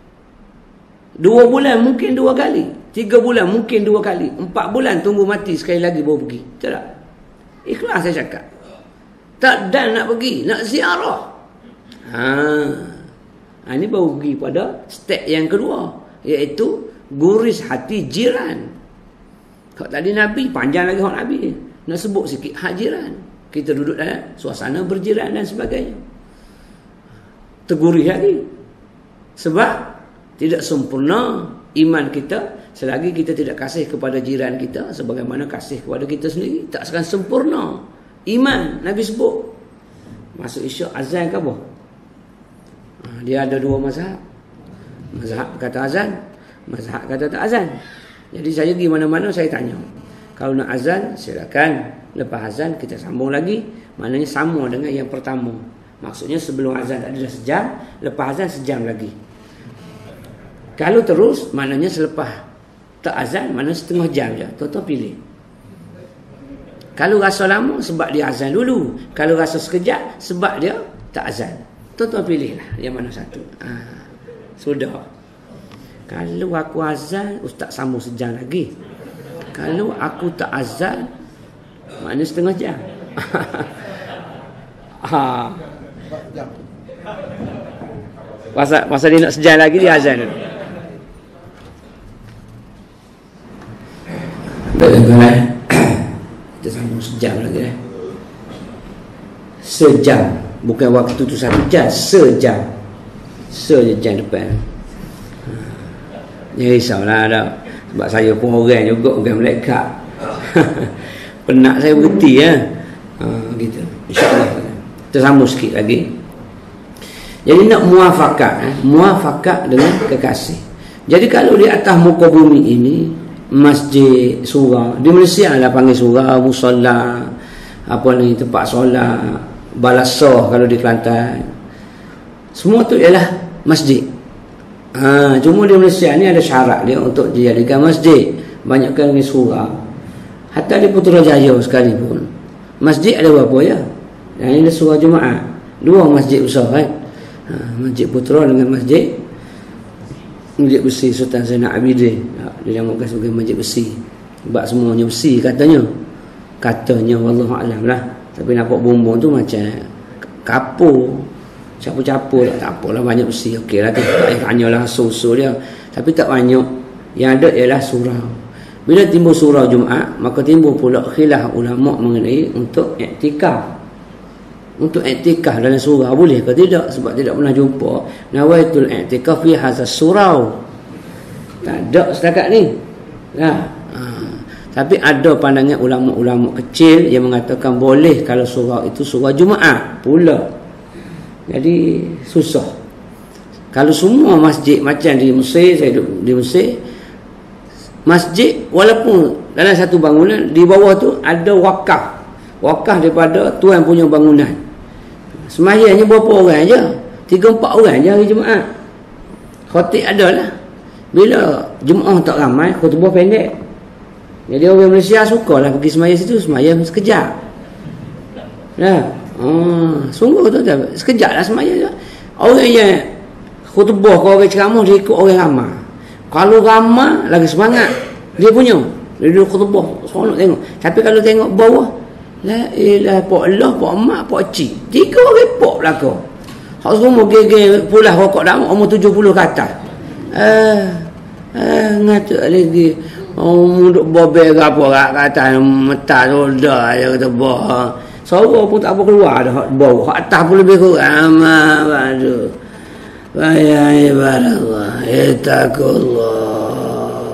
2 bulan mungkin 2 kali, 3 bulan mungkin 2 kali, 4 bulan tunggu mati sekali lagi baru pergi. Tak? Ikhlas saya cakap. Tak dan nak pergi, nak ziarah. Ini baru pergi pada step yang kedua, iaitu guris hati jiran. Kalau tadi Nabi, panjang lagi hak Nabi, nak sebut sikit hak jiran. Kita duduk dalam suasana berjiran dan sebagainya, tergurih lagi. Sebab tidak sempurna iman kita selagi kita tidak kasih kepada jiran kita sebagaimana kasih kepada kita sendiri. Tak akan sempurna iman. Nabi sebut masuk isyak azan ke apa? Dia ada 2 mazhab. Mazhab kata azan, mazhab kata tak azan. Jadi saya pergi mana-mana saya tanya, kalau nak azan silakan, lepas azan kita sambung lagi. Maknanya sama dengan yang pertama. Maksudnya sebelum azan ada sejam, lepas azan sejam lagi. Kalau terus, maknanya selepas tak azan, maknanya setengah jam je. Tuan-tuan pilih. Kalau rasa lama, sebab dia azan dulu. Kalau rasa sekejap, sebab dia tak azan. Tuan-tuan pilihlah yang mana satu. Sudah. Kalau aku azan, ustaz sambung sejam lagi. Kalau aku tak azan, maknanya setengah jam. Masa dia nak sejam lagi, dia azan dulu. Baiklah, kita sambung sejam lagi. Sejam. Bukan waktu tu 1 jam, sejam. Sejam depan. Jangan risaulah dah. Sebab saya pun orang juga, bukan malaikat. Penat saya berhenti ya. Gitu. InsyaAllah. Kita sambung sikit lagi. Jadi nak muafakat dengan kekasih. Jadi kalau di atas muka bumi ini, masjid, surau, di Malaysia lah panggil surau, musalla, apa ni, tempat solat, balasah kalau di Kelantan. Semua tu ialah masjid. Cuma di Malaysia ni ada syarat dia untuk dijadikan masjid. Banyakkan dengan surau. Hatta di Putrajaya sekalipun masjid ada berapa ya? Yang ini surau Jumaat. 2 masjid besar kan. Masjid Putra dengan masjid besi Sultan Zainal Abidin. Dia namakan sebagai masjid besi. Sebab semuanya besi katanya. Katanya wallahualam lah. Tapi nampak bumbung tu macam kapur. Capur-capur tak apalah, banyak besi. Okeylah tu. Tak payah tanyalah susu dia. Tapi tak banyak. Yang ada ialah surau. Bila timbul surau Jumaat, maka timbul pula khilaf ulama mengenai untuk iktikaf. Untuk iktikaf dalam surau boleh ke tidak? Sebab tidak pernah jumpa nawaitul iktikaf fi hazas surau. Tak ada setakat ni. Tapi ada pandangan ulama-ulama kecil yang mengatakan boleh kalau surau itu surau Jumaat pula. Jadi susah. Kalau semua masjid macam di Mesir, saya duduk di Mesir, masjid walaupun dalam satu bangunan di bawah tu ada wakaf. Wakaf daripada tuan punya bangunan. Sembahyangnya berapa orang aja? 3-4 orang aja hari Jumaat. Khatib adalah. Bila Jumaat tak ramai, khutbah pendek. Jadi orang Malaysia sukalah pergi sembahyang situ, sembahyang sekejap. Sungguh tu sekejap lah sembahyang. Orang yang khutbah kalau orang ceramah dia ikut orang ramai. Kalau ramai lagi semangat dia punya. Dia duduk khutbah seronok tengok. Tapi kalau tengok bawah, la ilaha pak Allah, pak mak, pak cik. 3 orang pak belakang. Hak semua gege pulas rokok dah umur 70 ke atas. Ngatuk lagi. Duduk bobel ke apa kat atas metas roda je kata bah. Suara pun tak apa keluar dah bau. Hak atas pun lebih kurang. Aduh. Ya ibadallah, ittaqullah.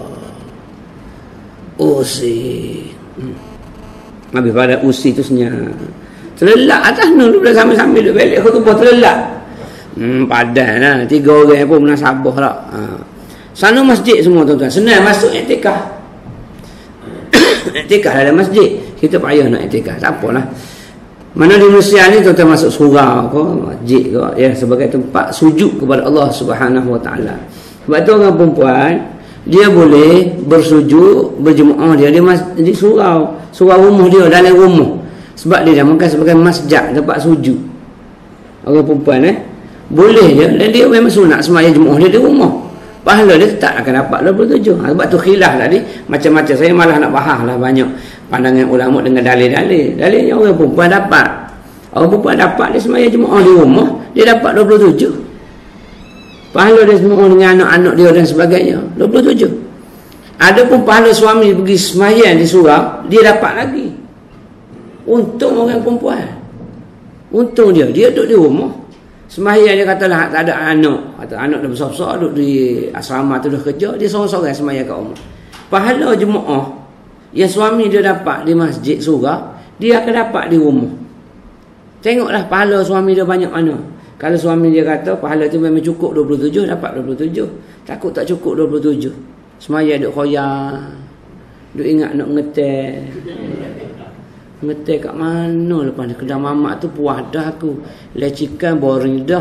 Usi. Habis pada usi tu senyap. Terlelak atas ni duduk sambil-sambil duduk balik khutbah terlelak. Padan lah. 3 orang pun menasabah lah. Sana masjid semua tuan-tuan. Senang masuk iktikaf. Iktikaf dalam masjid. Kita payah nak iktikaf. Tak apalah. Mana di Malaysia ni tuan-tuan masuk surau ke, masjid ke, ya, sebagai tempat sujud kepada Allah Subhanahu Wa Taala. Sebab tu orang perempuan dia boleh bersujud berjemaah dia di surau rumah dia, dalam rumah. Sebab dia namakan sebagai masjid, tempat sujud. Orang perempuan boleh je, dan dia memang sunat sembahyang jemaah dia di rumah. Pahala dia tak akan dapat 27. Sebab tu khilaf tadi macam-macam. Saya malah nak bahas lah banyak pandangan ulama dengan dalil-dalil. Dalilnya orang perempuan dapat. Orang perempuan dapat dia sembahyang jemaah di rumah, dia dapat 27. Pahala dia semua dengan anak-anak dia dan sebagainya 27. Adapun pahala suami pergi sembahyang di surau, dia dapat lagi. Untung orang perempuan. Untung dia duduk di rumah. Sembahyang dia katalah tak ada anak. Atau anak dah besar-besar duduk di asrama tu dah kerja, dia seorang-seorang sembahyang kat rumah. Pahala jemaah yang suami dia dapat di masjid surau, dia akan dapat di rumah. Tengoklah pahala suami dia banyak mana. Kalau suami dia kata pahala tu memang cukup 27, dapat 27. Takut tak cukup 27. Sembahyang duk khoyar. Duk ingat nak ngetel. Ngetel kat mana lepas ni? Kedai mamak tu puas dah aku. Lecikan boring dah.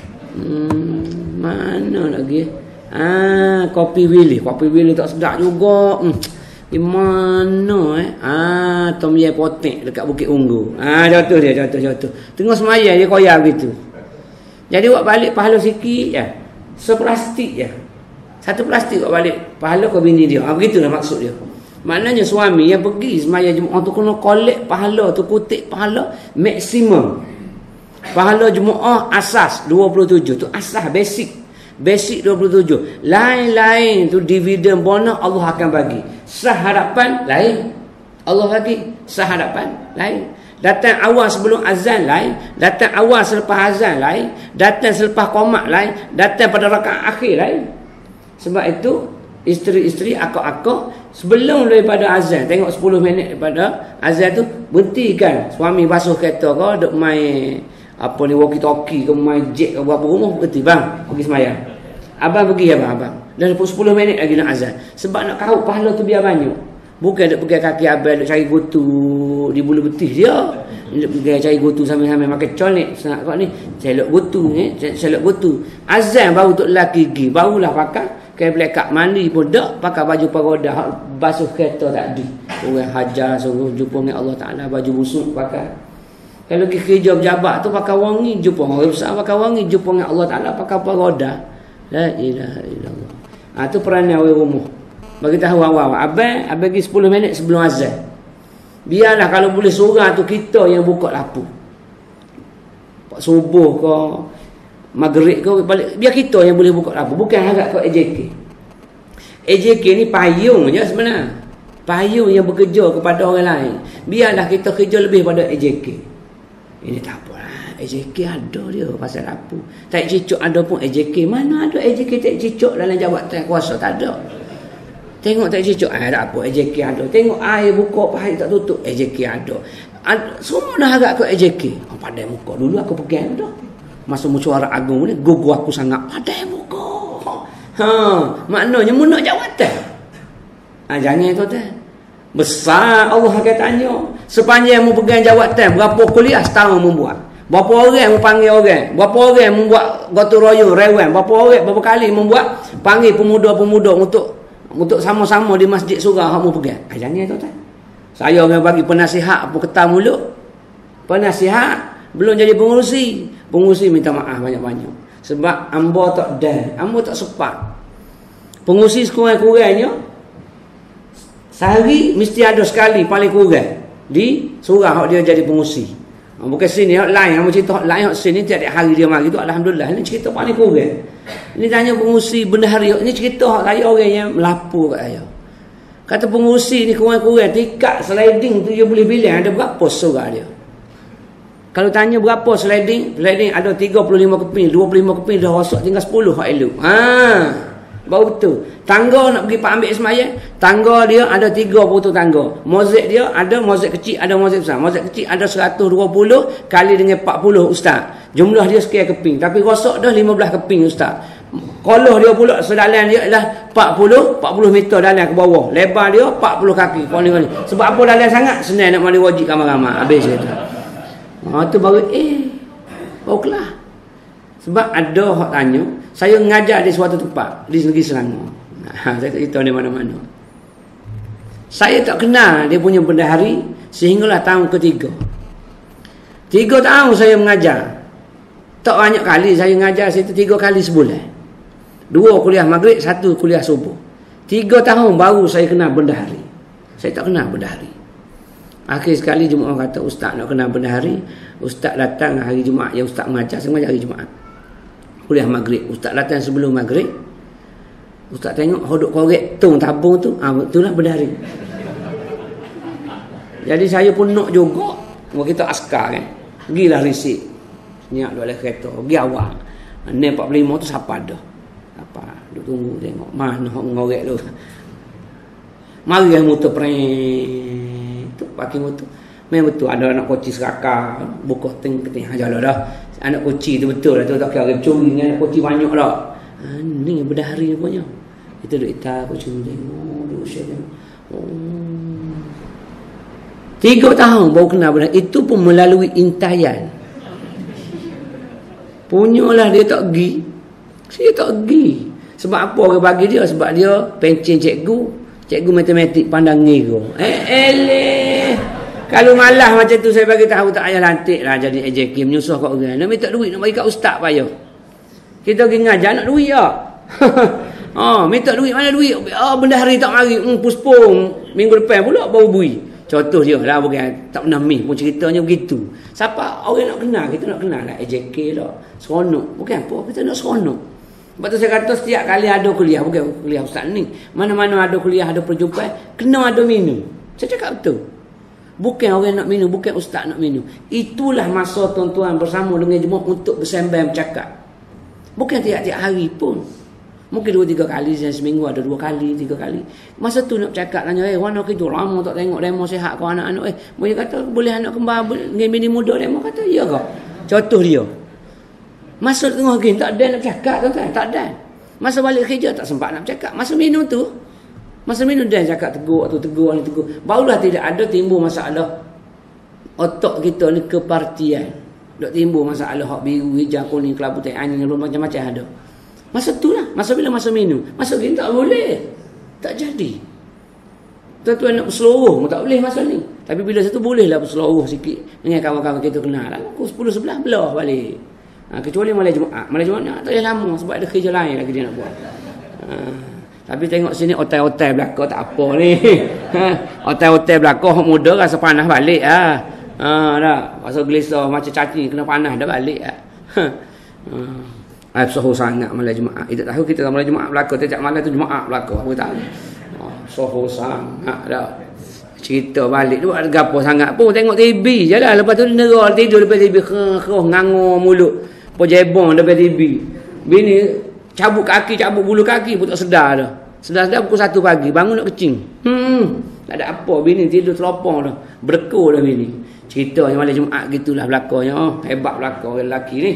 Mana lagi? Kopi Willy. Kopi Willy tak sedap juga. Di mana Tom Yai Potek dekat Bukit Unggu. Jatuh dia. Tengok semayang dia koyak begitu. Jadi buat balik pahala sikit je. Seplastik je. Satu plastik buat balik pahala kau bini dia. Begitulah maksud dia. Maknanya suami yang pergi sembahyang jemaah tu kena collect pahala tu, kutip pahala maksimum. Pahala jemaah asas 27 tu asas basic 27. Lain-lain tu dividen bonus Allah akan bagi. Sah harapan lain, Allah bagi. Sah harapan lain. Datang awal sebelum azan lain, datang awal selepas azan lain, datang selepas qomat lain, datang pada rakaat akhir lain. Sebab itu isteri-isteri akak-akak sebelum daripada azan, tengok 10 minit daripada azan tu berhentikan. Suami basuh kereta ke duk main apa ni walkie talkie ke main jet ke berapa rumah, berhenti bang pergi sembahyang. Abang pergi abang. Dan 10 minit lagi nak azan. Sebab nak kau pahala tu biar banyak. Bukan duk pegang kaki abang duk cari gotu di bulu betis dia. Duk pegang cari gotu sambil-sambil makan colek. Senang kau ni selok gotu ni, selok gotu. Azan baru tok lelaki gigi, barulah pakai kain belakang mandi pun dak pakai baju pagoda basuh kereta tak ada. Orang hajar sungguh jumpa dengan Allah Taala baju busuk pakai. Kalau pergi kerja pejabat tu pakai wangi jumpa orang besar pakai wangi jumpa dengan Allah Taala pakai pagoda. La ilaha illallah. Tu peranan orang rumah. Bagi tahu awal abang pergi 10 minit sebelum azan. Biarlah kalau boleh seorang tu kita yang buka lampu. Pak subuh ke maghrib ke balik, biar kita yang boleh buka lampu, bukan harap ke AJK. AJK ni payung je sebenarnya. Payung yang bekerja kepada orang lain. Biarlah kita kerja lebih pada AJK. Ini tak apalah. AJK ada dia pasal lampu. Tak cicuk ada pun AJK. Mana ada AJK tak cicuk dalam jabatan kuasa? Tak ada. Tengok tak cicuk, tak apa, AJK ada. Tengok air buka pahit tak tutup, AJK ada. Semua dah harap ke AJK. Pandai muka. Dulu aku pegang dah. Masa mesyuarat agung ni, gugu aku sangat. Pandai muka. Maknanya mu nak jawatan. Jangan tuan-tuan. Besar Allah akan tanya. Sepanjang mu pegang jawatan, berapa kuliah setahun membuat. Berapa orang mu panggil orang. Berapa orang membuat gotong royong, rewan. Berapa orang, berapa kali membuat panggil pemuda-pemuda untuk sama-sama di masjid surah kamu pegang. Jangan tuan-tuan. Saya orang bagi penasihat apa ketam mulut. Penasihat belum jadi pengurusi. Pengurusi minta maaf banyak-banyak. Sebab amba tak dan, amba tak sempat. Pengurusi sekurang-kurangnya sehari mesti ada sekali paling kurang di surah hak dia jadi pengurusi. Bukan sini hak lain, amba cerita hak lain hak sini tiap hari dia mari tu alhamdulillah ini cerita paling kurang. Ini tanya pengurusi bendahari. Ini cerita saya orang yang melapor kat saya. Kata pengurusi ni kurang-kurang tingkat sliding tu dia boleh bilang ada berapa surah dia. Kalau tanya berapa sliding ada 35 keping, 25 keping dah rosak tinggal 10 hak elok. Baru betul. Tangga nak pergi Pak ambil semayang, tangga dia ada 3 putus tangga. Mozaik dia ada mozaik kecil, ada mozaik besar. Mozaik kecil ada 120 kali dengan 40 ustaz. Jumlah dia sekian keping, tapi rosak dah 15 keping ustaz. Koloh dia pula sedalam dia ialah 40 meter dalam ke bawah. Lebar dia 40 kaki. Sebab apa dalam sangat? Senang nak mandi wajib ramai-ramai. Habis dia tu. Tu baru baru kelah. Sebab ada hak tanya, saya mengajar di suatu tempat di negeri Selangor. Saya tak cerita di mana-mana. Saya tak kenal dia punya bendahari sehinggalah tahun ketiga. 3 tahun saya mengajar. Tak banyak kali saya mengajar situ 3 kali sebulan. 2 kuliah maghrib, 1 kuliah subuh. 3 tahun baru saya kenal bendahari. Saya tak kenal bendahari. Akhir sekali Jumaat kata, ustaz nak kenal bendahari. Ustaz datang hari Jumaat yang ustaz mengajar. Saya mengajar hari Jumaat. Kuliah maghrib. Ustaz datang sebelum maghrib. Ustaz tengok hodok korek tung tabung tu. Itulah bendahari. Jadi saya pun nak juga. Kita askar kan. Pergilah risik. Senyak duduk dalam kereta. Pergi awal. Ni 45 tu siapa dah. Apa? Duduk tunggu tengok. Mana ngorek tu. Mari yang motor preng. Tu pakai motor. Memang betul. Ada anak koci serakar. Buka tengah jalan dah. Anak koci tu betul lah. Tu tak kira curi dengan anak koci banyak lah. Ni berdahari punya. Kita duduk itar koci tengok. Duduk share tengok. 3 tahun baru kenal berdahari. Itu pun melalui intayan. Punyalah dia tak pergi. Saya tak pergi. Sebab apa orang bagi dia? Sebab dia pencen cikgu matematik pandang ngigo. Kalau malah macam tu saya bagi tahu tak payah lantik lah jadi AJK menyusah kat orang. Nak minta duit nak bagi kat ustaz payah. Kita pergi ngajar nak duit tak? Minta duit mana duit? Bendahari tak mari. Puspung minggu depan pula baru bui. Contoh dia lah, bukan tak pernah miss pun ceritanya begitu. Siapa orang nak kenal, kita nak kenal lah AJK dah. Seronok. Bukan apa, kita nak seronok. Sebab tu saya kata setiap kali ada kuliah, bukan kuliah ustaz ni. Mana-mana ada kuliah, ada perjumpaan, kena ada minum. Saya cakap betul. Bukan orang nak minum, bukan ustaz nak minum. Itulah masa tuan-tuan bersama dengan jemaah untuk bersembang bercakap. Bukan tiap-tiap hari pun. Mungkin 2-3 kali seminggu ada 2 kali, 3 kali. Masa tu nak bercakap tanya, mana kita lama tak tengok demo sihat kau anak-anak. Boleh kata boleh anak kembar dengan bini muda demo kata ya ke? Contoh dia. Masa tengah gini tak ada nak bercakap tuan-tuan, tak ada. Masa balik kerja tak sempat nak bercakap. Masa minum tu Masa minum dia cakap tegur atau tegur ni tegur. Barulah tidak ada timbul masalah otak kita ni kepartian. Dok timbul masalah hak biru, hijau, kuning, kelabu, teh angin, macam-macam ada. Masa tu lah. Masa bila masa minum. Masa gini tak boleh. Tak jadi. Tuan-tuan nak berseluruh tak boleh masa ni. Tapi bila satu bolehlah berseluruh sikit dengan kawan-kawan kita kenal. Pukul 10-11 belah balik. Kecuali malam Jumaat. Malam Jumaat tak boleh lama sebab ada kerja lain lagi dia nak buat. Tapi tengok sini otai-otai belakang tak apa ni. Otai-otai belakang hok muda rasa panas balik dah. Pasal gelisah macam cacing kena panas dah balik soho sangat malam Jumaat. Kita tahu kita malam Jumaat belakang tiap malam tu Jumaat belakang apa tahu. Soho sangat dah. Cerita balik tu ada gapo sangat pun tengok TV je lah. Lepas tu nerol tidur depan TV ngangur mulut. Pojebong depan TV. Bini cabut kaki, cabut bulu kaki pun tak sedar dah. Sedar-sedar pukul 1 pagi bangun nak kecing. Tak ada apa, bini tidur teropong dah. Berko dah bini. Cerita yang malam Jumaat gitulah belakangnya. Hebat belakang orang lelaki ni.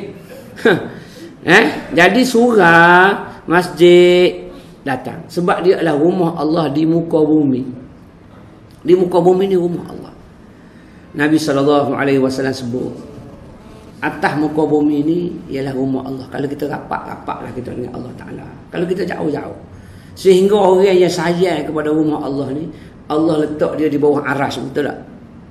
Jadi surah masjid datang sebab dia adalah rumah Allah di muka bumi. Di muka bumi ni rumah Allah. Nabi SAW sebut atas muka bumi ni ialah rumah Allah. Kalau kita rapat-rapatlah kita dengan Allah Ta'ala. Kalau kita jauh-jauh. Sehingga orang yang sayang kepada rumah Allah ni, Allah letak dia di bawah aras, betul tak?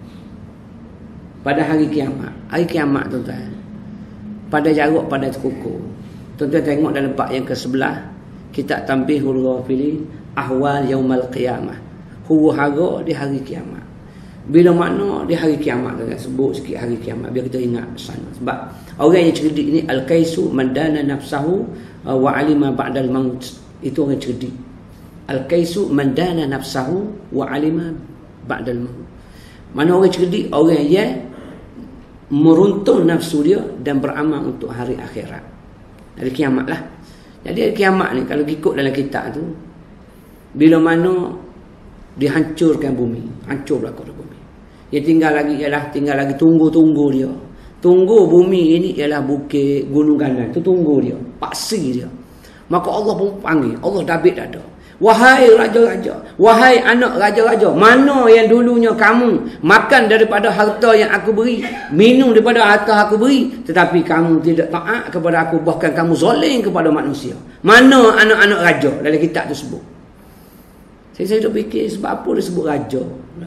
Pada hari kiamat. Hari kiamat tuan-tuan. Pada jarak, pada kuku. Tuan-tuan tengok dalam bab yang ke-11. Kitab Tanbihul Ghafilin. Ahwal Yaumal Qiyamah. Huru-hara di hari kiamat. Bila makna di hari kiamat tuan-tuan. Sebut sikit hari kiamat. Biar kita ingat sana. Sebab orang yang cerdik ni. Al-Kaisu mandana nafsahu wa alima ba'dal maut. Itu orang cerdik. Al-Kaisu mandana nafsahu wa alima ba'dal maut. Mana orang cerdik? Orang yang meruntuh nafsu dia dan beramal untuk hari akhirat. Hari kiamat lah. Jadi hari kiamat ni kalau ikut dalam kitab tu, bila mana dihancurkan bumi, hancur belakang bumi. Yang tinggal lagi tunggu dia. Tunggu bumi ini ialah bukit, gunung kanan. Tu tunggu dia, paksi dia. Maka Allah pun panggil, Allah dabit dada. Wahai raja-raja, wahai anak raja-raja, mana yang dulunya kamu makan daripada harta yang aku beri, minum daripada harta aku beri, tetapi kamu tidak taat kepada aku, bahkan kamu zalim kepada manusia. Mana anak-anak raja? Dalam kitab tu sebut. Saya duk fikir sebab apa dia sebut raja?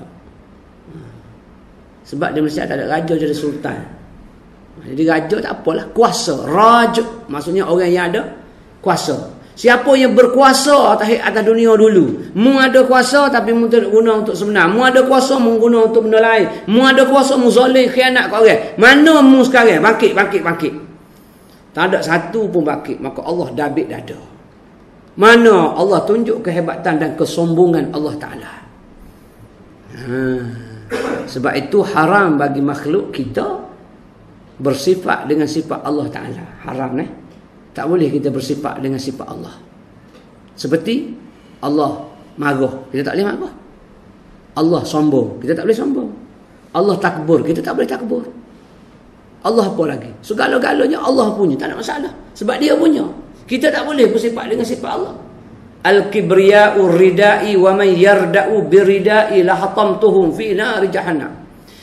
Sebab di Malaysia tak ada raja, jadi sultan. Jadi raja tak apalah, kuasa. Raja maksudnya orang yang ada kuasa. Siapa yang berkuasa atas dunia dulu. Mu ada kuasa tapi mu tidak guna untuk sebenar. Mu ada kuasa mu guna untuk benda lain. Mu ada kuasa mu zalim, khianat ke orang. Mana mu sekarang? Bangkit. Tak ada satu pun bangkit. Maka Allah dabit dada. Mana Allah tunjuk kehebatan dan kesombongan Allah Ta'ala. Sebab itu haram bagi makhluk kita bersifat dengan sifat Allah Ta'ala. Haram tak boleh kita bersifat dengan sifat Allah. Seperti Allah marah, kita tak boleh marah. Allah sombong, kita tak boleh sombong. Allah takbur, kita tak boleh takbur. Allah apa lagi? Segala-galanya Allah punya, tak ada masalah. Sebab dia punya. Kita tak boleh bersifat dengan sifat Allah. Al-kibriya'u ridai wa man yarda'u biridai lahatamtuhum fi nari jahannam.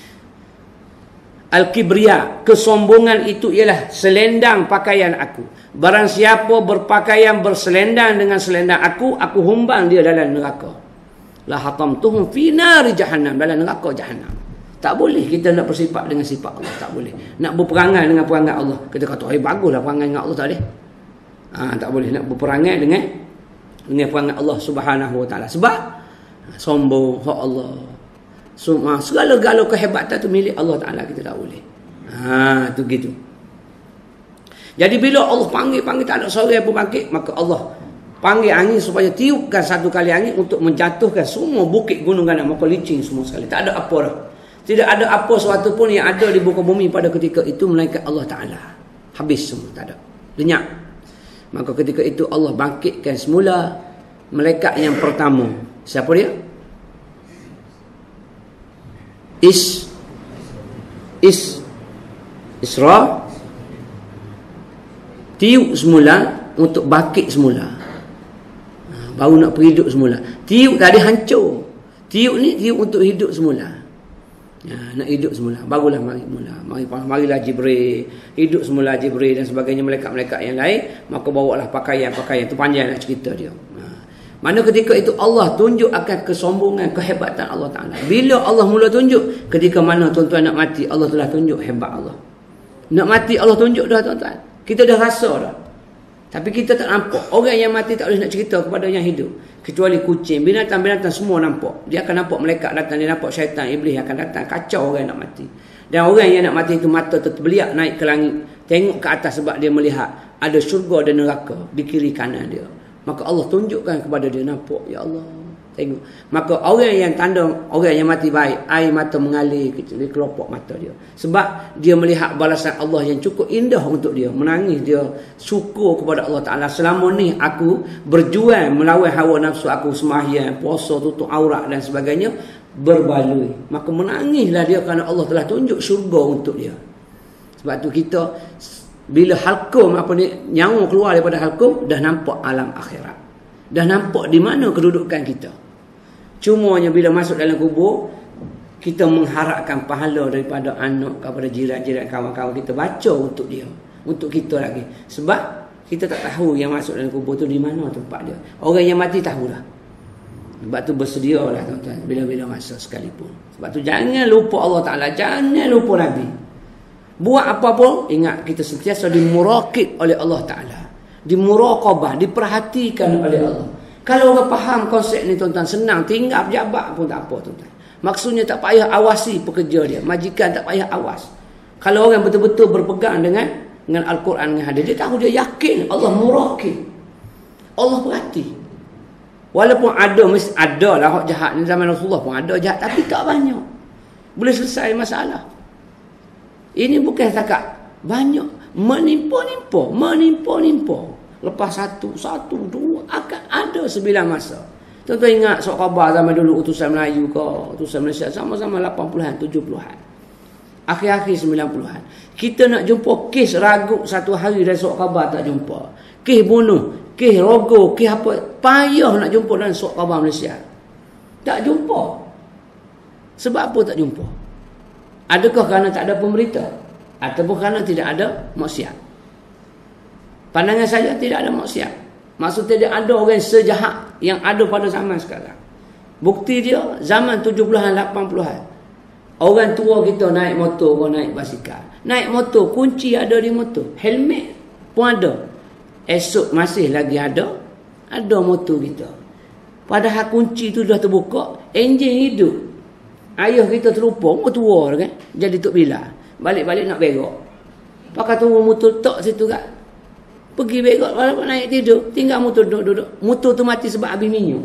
Al-kibriya, kesombongan itu ialah selendang pakaian aku. Barang siapa berpakaian berselendang dengan selendang aku humbang dia dalam neraka. La hatamtuhum fi nari jahannam, dalam neraka jahannam. Tak boleh kita nak bersifat dengan sifat Allah, tak boleh. Nak berperangai dengan perangai Allah. Kita kata, baguslah perangai dengan Allah, tak boleh. Tak boleh nak berperangai dengan perangai Allah Subhanahu Wa Taala. Sebab sombong hak Allah. Segala-gala kehebatan tu milik Allah Ta'ala, kita tak boleh. Tu gitu. Jadi bila Allah panggil tak ada suara pun bangkit, maka Allah panggil angin supaya tiupkan satu kali angin untuk menjatuhkan semua bukit gunung kanan, maka licin semua sekali. Tak ada apa dah. Tidak ada apa sesuatu pun yang ada di muka bumi pada ketika itu melainkan Allah Ta'ala. Habis semua, tak ada. Lenyap. Maka ketika itu Allah bangkitkan semula malaikat yang pertama. Siapa dia? Isra, tiup semula untuk bangkit semula. baru nak pergi hidup semula. Tiup tadi hancur. Tiup ni tiup untuk hidup semula. Nak hidup semula. Barulah marilah Jibril. Hidup semula Jibril dan sebagainya, malaikat-malaikat yang lain. Maka bawalah pakaian-pakaian. Itu panjang nak cerita dia. Mana ketika itu Allah tunjuk akan kesombongan, kehebatan Allah Ta'ala. Bila Allah mula tunjuk? Ketika mana tuan-tuan nak mati, Allah telah tunjuk hebat Allah. Nak mati Allah tunjuk dah tuan-tuan. Kita dah rasa dah. Tapi kita tak nampak. Orang yang mati tak boleh nak cerita kepada yang hidup. Kecuali kucing, binatang-binatang semua nampak. Dia akan nampak malaikat datang, dia nampak syaitan, iblis akan datang. Kacau orang nak mati. Dan orang yang nak mati itu mata terbeliak naik ke langit. Tengok ke atas sebab dia melihat ada syurga dan neraka di kiri kanan dia. Maka Allah tunjukkan kepada dia, nampak, ya Allah, tengok. Maka orang yang tanda orang yang mati baik, air mata mengalir di kelopak mata dia. Sebab dia melihat balasan Allah yang cukup indah untuk dia. Menangis dia, syukur kepada Allah Ta'ala. Selama ni aku berjuang melawan hawa nafsu aku, sembahyang, puasa, tutup aurat dan sebagainya, berbaloi. Maka menangislah dia kerana Allah telah tunjuk syurga untuk dia. Sebab tu kita bila halkum nyawa keluar daripada halkum, dah nampak alam akhirat. Dah nampak di mana kedudukan kita. Cumanya bila masuk dalam kubur, kita mengharapkan pahala daripada anak, kepada jiran-jiran, kawan-kawan kita, baca untuk dia, untuk kita lagi. Sebab kita tak tahu yang masuk dalam kubur tu di mana tempat dia. Orang yang mati tahulah. Sebab tu bersedialah tuan-tuan bila-bila masa sekalipun. Sebab tu jangan lupa Allah Ta'ala, jangan lupa Nabi. Buat apa pun, ingat kita sentiasa dimuraqib oleh Allah Ta'ala. Dimuraqabah, diperhatikan oleh Allah. Kalau orang faham konsep ni tuan-tuan, senang, tinggal pejabat pun tak apa tuan-tuan. Maksudnya tak payah awasi pekerja dia, majikan tak payah awas. Kalau orang betul-betul berpegang dengan Al-Quran, dengan hadis, dia tahu, dia yakin Allah muraqib. Allah perhati. Walaupun mesti ada lah hak jahat ni, zaman Rasulullah pun ada jahat, tapi tak banyak. Boleh selesai masalah. Ini bukan setakat banyak, menimpa-nimpa. Lepas satu, dua, akan ada 9 masa. Tuan-tuan ingat surat khabar zaman dulu, utusan Melayu ke, utusan Malaysia, sama-sama 80-an, 70-an. Akhir-akhir 90-an. Kita nak jumpa kes ragut satu hari dari surat khabar, tak jumpa. Kes bunuh, kes rogo, kes apa, payah nak jumpa dalam surat khabar Malaysia. Tak jumpa. Sebab apa tak jumpa? Adakah kerana tak ada pemberita? Ataupun kerana tidak ada maksiat? Pandangan saya tidak ada maksiat. Maksudnya tidak ada orang sejahat yang ada pada zaman sekarang. Bukti dia zaman 70-an, 80-an. Orang tua kita naik motor atau naik basikal. Naik motor, kunci ada di motor. Helmet pun ada. Esok masih lagi ada motor kita. Padahal kunci tu dah terbuka, enjin hidup. Ayah kita terlupa, umur tua kan, jadi Tok Bila. Balik-balik nak berak. Pakai tunggu motor tok situ kan. Pergi berak, walaupun naik tidur, tinggal motor duduk. Motor tu mati sebab habis minyak.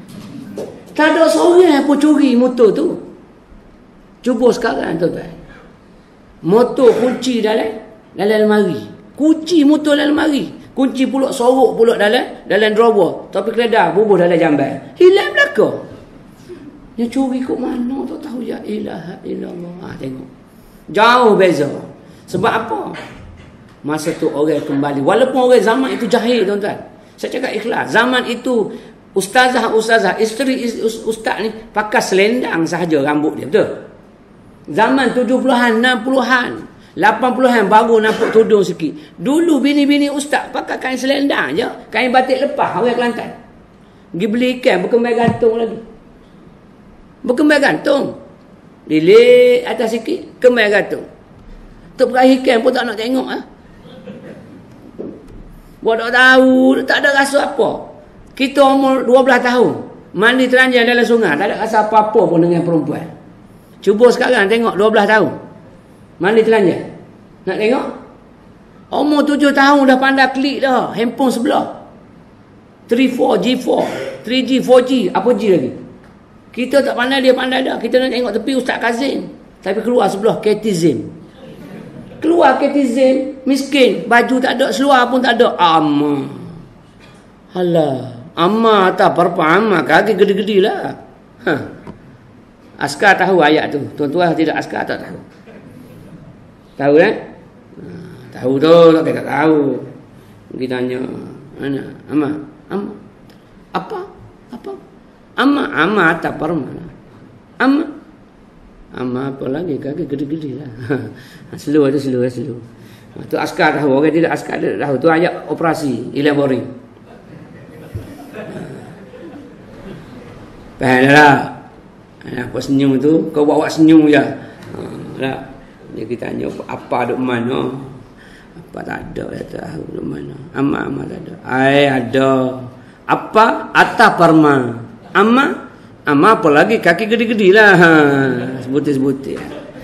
Tak ada seorang pun curi motor tu. Cuba sekarang tuan-tuan. Motor kunci dalam lemari. Kunci motor dalam lemari. Kunci pulak sorok pulak dalam drawer. Tapi keledar bubuh dalam jamban. Hilang belakang. Dia curi kat mana tak tahu, ya ilaha illallah. Tengok. Jauh beza. Sebab apa? Masa tu orang kembali. Walaupun orang zaman itu jahil tuan-tuan. Saya cakap ikhlas. Zaman itu ustazah, isteri ustaz ni pakai selendang sahaja rambut dia. Betul? Zaman 70-an, 60-an, 80-an baru nampak tudung sikit. Dulu bini-bini ustaz pakai kain selendang je. Kain batik lepas orang Kelantan. Pergi beli ikan berkembang gantung lagi. Berkembang gantung. Lilit atas sikit, kembang gantung. Tok peraih ikan pun tak nak tengok. Buat tak tahu, tak ada rasa apa. Kita umur 12 tahun, mandi telanjang dalam sungai, tak ada rasa apa-apa pun dengan perempuan. Cuba sekarang tengok 12 tahun, mandi telanjang. Nak tengok? Umur 7 tahun dah pandai klik dah, handphone sebelah. 3G, 4G, 4G, apa G lagi? Kita tak pandai, dia pandai dah. Kita nak tengok tepi Ustaz Kazim. Tapi keluar sebelah Catizim. Keluar Catizim, miskin. Baju tak ada, seluar pun tak ada. Amma. Alah. Amma tak perpa amma. Kaki gede-gede lah. Askar tahu ayat tu. Tuan-tuan tidak askar tak tahu. Tahu kan? Tahu tu, tak tahu. Kita tanya. Mana? Amma. Apa? Amma atas parma. Amma apa lagi? Kaki gede-gede lah. Slow. Tu askar tahu. Orang tidak askar tahu. Tu ajak operasi. Elaborate. Faham tak? Apa senyum tu? Kau bawa senyum je. Tak? Dia kita tanya apa duk mana? Apa tak ada, dia tahu duk mana. Amma tak ada. Ada. Apa? Atas parma. Amma apa lagi? Kaki gede-gede lah. Sebutir-sebutir.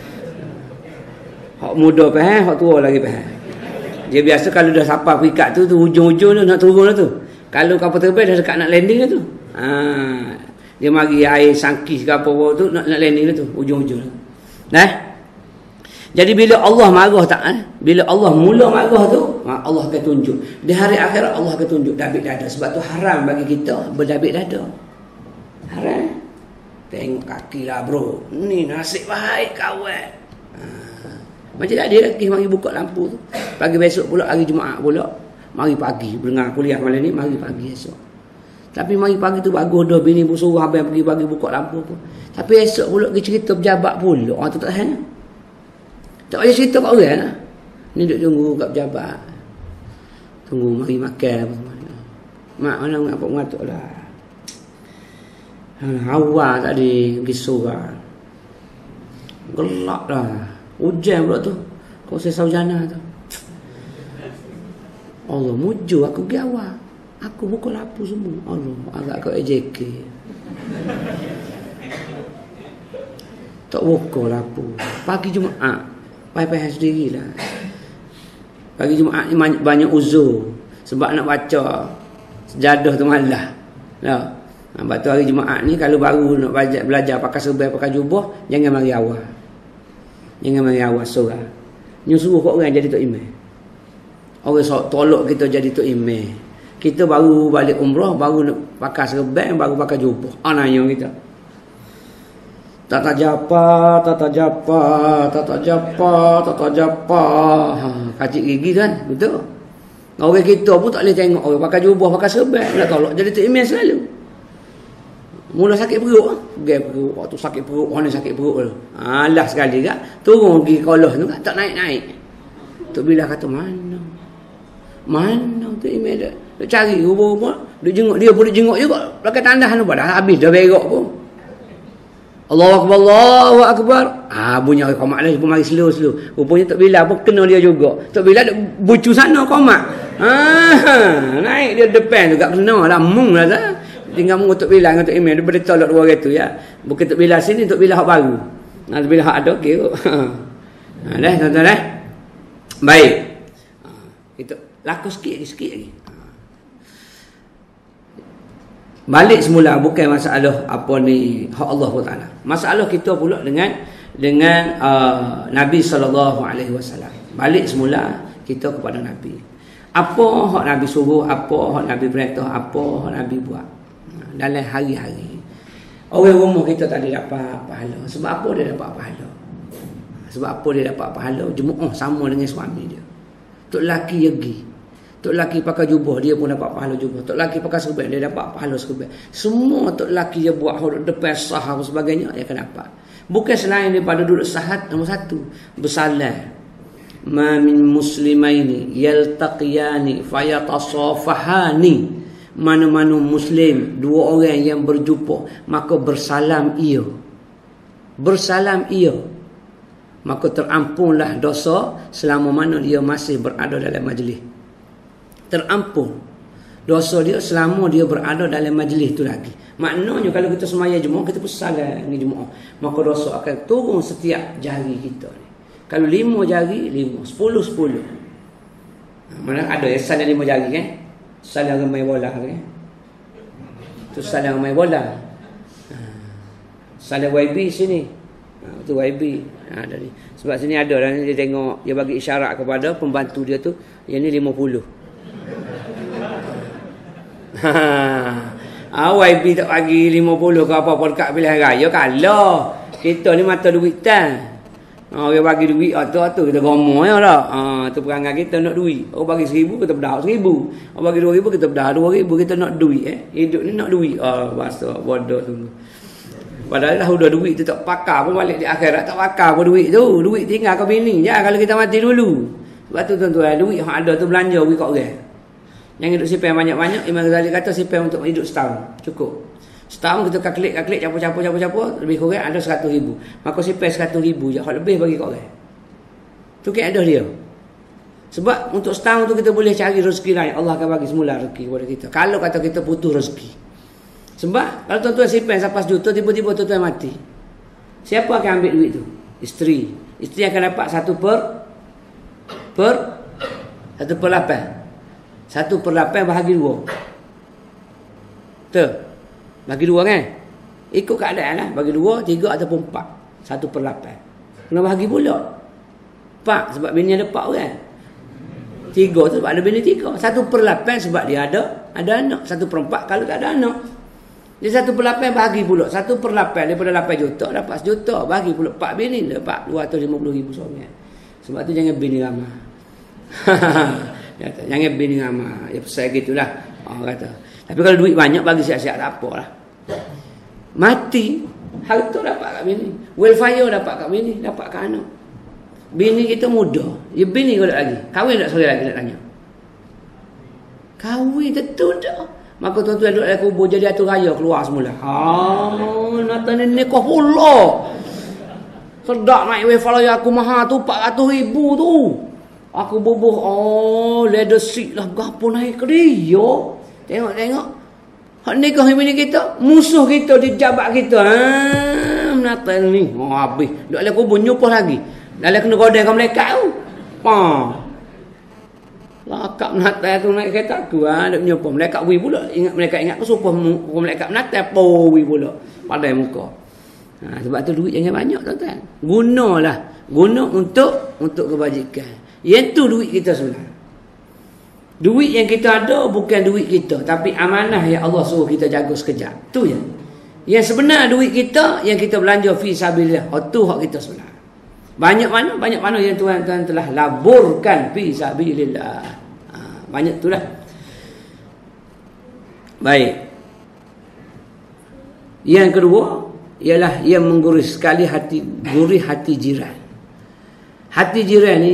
Hak muda faham, hak tua lagi faham. Dia biasa kalau dah sampai pikat tu hujung-hujung tu nak turun lah tu. Kalau kapal terbang dah dekat nak landing lah tu. Dia mari air sangkis ke apa tu nak landing lah tu, hujung-hujung. Jadi bila Allah marah tak, bila Allah mula marah tu, Allah akan tunjuk. Di hari akhirat Allah akan tunjuk dabik dada. Sebab tu haram bagi kita berdabik dada. Haram. Tengok kaki lah bro. Ni nasib baik kawan. Macam tak dia lagi mari buka lampu tu. Pagi besok pula hari Jumaat pula. Mari pagi dengar kuliah malam ni, mari pagi esok. Tapi mari pagi tu bagus dah bini pun suruh abang pergi pagi buka lampu tu. Tapi esok pula pergi cerita pejabat pula. Orang tu tak tahan. Tak payah cerita kat orang lah. Ni duduk tunggu kat pejabat. Tunggu mari makan apa semua. Mak mana apa mengatuk lah. Hawa tadi pergi surah. Gelap lah. Hujan pula tu. Kau sesau jana tu. Allah mujur aku pergi awal. Aku buka lampu semua. Allah agak kau AJK. Tak buka lampu. Pagi Jumaat. Payah-payah sendirilah. Pagi Jumaat ni banyak uzur. Sebab nak baca sejadah tu malah. Sebab tu hari Jumaat ni kalau baru nak belajar pakai serban, pakai jubah, jangan mari awal. Jangan mari awal surah. Ni suruh kau orang jadi tok imam. Orang tolak kita jadi tok imam. Kita baru balik umrah, baru nak pakai serban, baru pakai jubah. Nanya kita. Tata japa. Kacik gigi kan, betul. Orang kita pun tak boleh tengok orang pakai jubah, pakai serban, nak tolak jadi tok imam selalu. Mula sakit perut, perut. Waktu sakit perut, orang ni sakit perut tu. Alah sekali kak, turun pergi kolah tu tak naik-naik. Tok Bilal kata mana tu email dia. Dia cari rupa-rupa, dia jenguk dia pun dia jenguk juga. Belakang tandas tu dah habis dah berak pun. Allahu Akbar. Bunyi orang qomat lah pun mari slow. Rupanya Tok Bilal pun kena dia juga. Tok Bilal duk bucu sana qomat. Naik dia depan tu gak kena lah mung lah dah. Tinggal mengutuk Bilal dengan Tok Imam. Dia boleh tolak dua orang tu ya. Bukan Tok Bilal sini, Tok Bilal hak baru. Tok Bilal hak ada, okey. Dah, tuan-tuan dah. Baik. Kita laku sikit lagi. Balik semula, bukan masalah apa ni hak Allah Taala. Masalah kita pula dengan Nabi SAW. Balik semula kita kepada Nabi. Apa hak Nabi suruh, apa hak Nabi perintah, apa hak Nabi buat dalam hari-hari. Orang rumah kita tak ada dapat pahala. Sebab apa dia dapat pahala? Sebab apa dia dapat pahala? Jemaah sama dengan suami dia. Tok laki pergi. Tok laki pakai jubah, dia pun dapat pahala jubah. Tok laki pakai serban, dia dapat pahala serban. Semua tok laki dia buat hak depan sah dan sebagainya, dia akan dapat. Bukan selain daripada duduk sahat nombor satu. Bersalah. Ma min muslimaini yaltaqiyani fayatasafahani. Mana-mana muslim, dua orang yang berjumpa, maka bersalam ia. Maka terampunlah dosa selama mana dia masih berada dalam majlis. Terampun dosa dia selama dia berada dalam majlis tu lagi. Maknanya kalau kita semaya Jumaat, kita pun salam dengan Jumaat, maka dosa akan turun setiap jari kita ni. Kalau 5 jari, 5, 10. Mana ada yang salam 5 jari kan? Salam main bola kan? Tu salam main bola. Salam YB sini. Tu YB. Dari. Sebab sini ada dah dia tengok, dia bagi isyarat kepada pembantu dia tu, yang ni 50. YB tak bagi 50 ke apa-apa dekat pilihan raya kalah. Kita ni mata duitan. Orang bagi duit tu kita gomoh ya dah. Tu perangai kita nak duit. Orang bagi 1,000 kita bedah 1,000. Orang bagi 2,000 kita bedah 2,000. Kita nak duit Hidup ni nak duit. Bahasa bodoh tu. Padahal dah udah duit tu tak pakar pun balik di akhirat tak pakar pun duit tu. Duit tinggal kau bini je kalau kita mati dulu. Sebab tu tuan-tuan, duit yang ada tu belanja bagi kat orang. Yang hidup simpan banyak-banyak, Imam Ghazali kata simpan untuk hidup setahun. Cukup. Setahun kita klik capur, lebih kurang ada 100,000. Maka simpan 100,000 je, hak lebih bagi kat orang. Tu kan ada dia. Sebab untuk setahun tu kita boleh cari rezeki lain. Allah akan bagi semula rezeki kepada kita. Kalau kata kita putus rezeki. Sebab kalau tuan-tuan simpan sampai juta, tiba-tiba tuan-tuan mati. Siapa akan ambil duit tu? Isteri. Isteri akan dapat 1/8. 1/8 bahagi 2. Betul? Bagi 2 kan? Ikut keadaan lah. Bagi 2, 3 ataupun 4. 1/8. Kena bahagi pula. 4 sebab bini ada 4 kan? 3 tu sebab ada bini 3. 1/8 sebab dia ada anak. 1/4 kalau tak ada anak. Dia 1/8 bahagi pula. 1/8 daripada 8 juta dapat 1 juta. Bahagi pula 4 bini dapat 250,000 seorang. Sebab tu jangan bini ramah. Jangan bini ramah. Ya pasal gitulah. Orang kata. Tapi kalau duit banyak bagi siap-siap tak apalah. Mati harta dapat kat bini. Welfare dapat kat bini, dapat kat anak. Bini kita muda. Ya bini kau tak lagi. Kahwin tak sekali lagi nak tanya. Kahwin tentu dah. Maka tuan-tuan duduk dalam kubur jadi atur raya keluar semula. Nak tanya nikah pula. Sedap naik welfare aku mahal tu 400,000 tu. Aku bubuh, leather seat lah. Gapo naik ke dia? Tengok. Hak nikah bini kita, musuh kita di jabat kita. Menatan ni. Habis. Duduk dalam kubur nyupuh lagi. Dalam kena godeng kau malaikat tu. Lakak menatan tu naik kereta aku. Duduk nyupuh. Malaikat wui pula. Ingat aku sumpah malaikat menatan. Wui pula. Padai muka. Sebab tu duit jangan banyak tuan-tuan. Gunalah. Guna untuk kebajikan. Yang tu duit kita sebenarnya. Duit yang kita ada bukan duit kita, tapi amanah yang Allah suruh kita jaga sekejap. Tu je. Yang sebenar duit kita yang kita belanja fi sabilillah. Tu hak kita sebenar. Banyak mana yang tuan-tuan telah laburkan fi sabilillah. Banyak tu lah. Baik. Yang kedua ialah ia menggurih sekali gurih hati jiran. Hati jiran ni,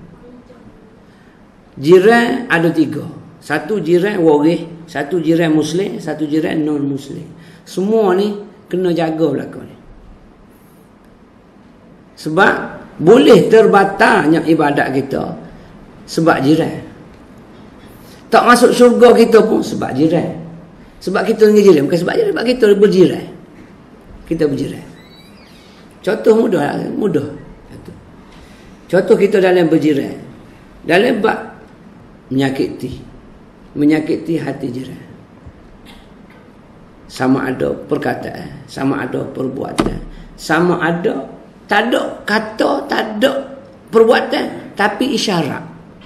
jiran ada 3. Satu jiran waris, satu jiran muslim, satu jiran non muslim. Semua ni kena jaga belakang ni. Sebab boleh terbatalnya ibadat kita sebab jiran. Tak masuk syurga kita pun sebab jiran. Sebab kita dengan jiran, bukan sebab jiran, sebab kita berjiran. Kita berjiran. Contoh mudah. Contoh kita dalam berjiran. Dalam bab menyakiti hati jiran. Sama ada perkataan, sama ada perbuatan, sama ada tak ada kata, tak ada perbuatan, tapi isyarat.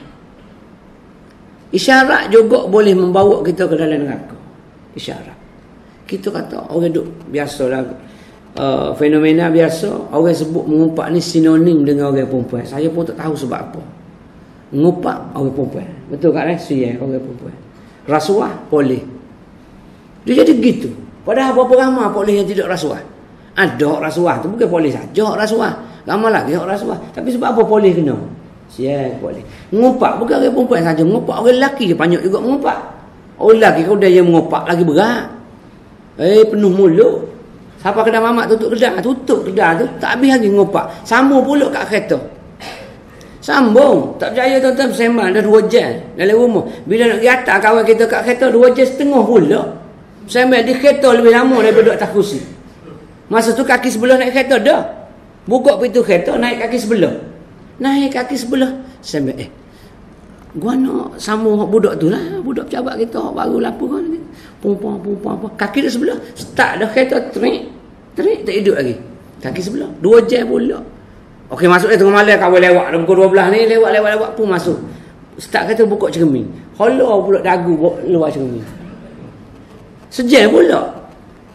Isyarat juga boleh membawa kita ke dalam neraka. Isyarat. Kita kata orang duk biasalah, fenomena biasa, orang sebut mengumpat ni sinonim dengan orang perempuan. Saya pun tak tahu sebab apa. Mengumpat orang perempuan. Betul tak orang perempuan. Rasuah boleh. Dia jadi gitu. Padahal berapa ramai polis yang tidak rasuah? Ada hak rasuah tu bukan polis saja hak rasuah. Ramai lagi hak rasuah. Tapi sebab apa polis kena? Sial polis. Mengumpat bukan orang perempuan saja, mengumpat orang lelaki je banyak juga mengumpat. Orang lelaki kalau dia yang mengumpat lagi berat. Penuh mulut. Siapa kedai mamak tutup kedai tu tak habis lagi mengumpat. Sambung pula kat kereta. Sambung. Tak percaya tuan-tuan bersembang dah 2 jam dalam rumah. Bila nak pergi atas kawan kita kat kereta 2 jam setengah pula. Bersembang di kereta lebih lama daripada duduk atas kursi. Masa tu kaki sebelah naik kereta dah. Buka pintu kereta naik kaki sebelah. Naik kaki sebelah. Sembang gua nak sambung budak tu lah. Budak pejabat kita baru lapor kan. Perempuan. Kaki dia sebelah. Start dah kereta terik tak hidup lagi. Kaki sebelah. 2 jam pula. Okey masuk dia tengah malam kawan lewat dah pukul 12 ni lewat pun masuk. Start kereta buka cermin. Hollow pula dagu luar cermin. Sejam pula.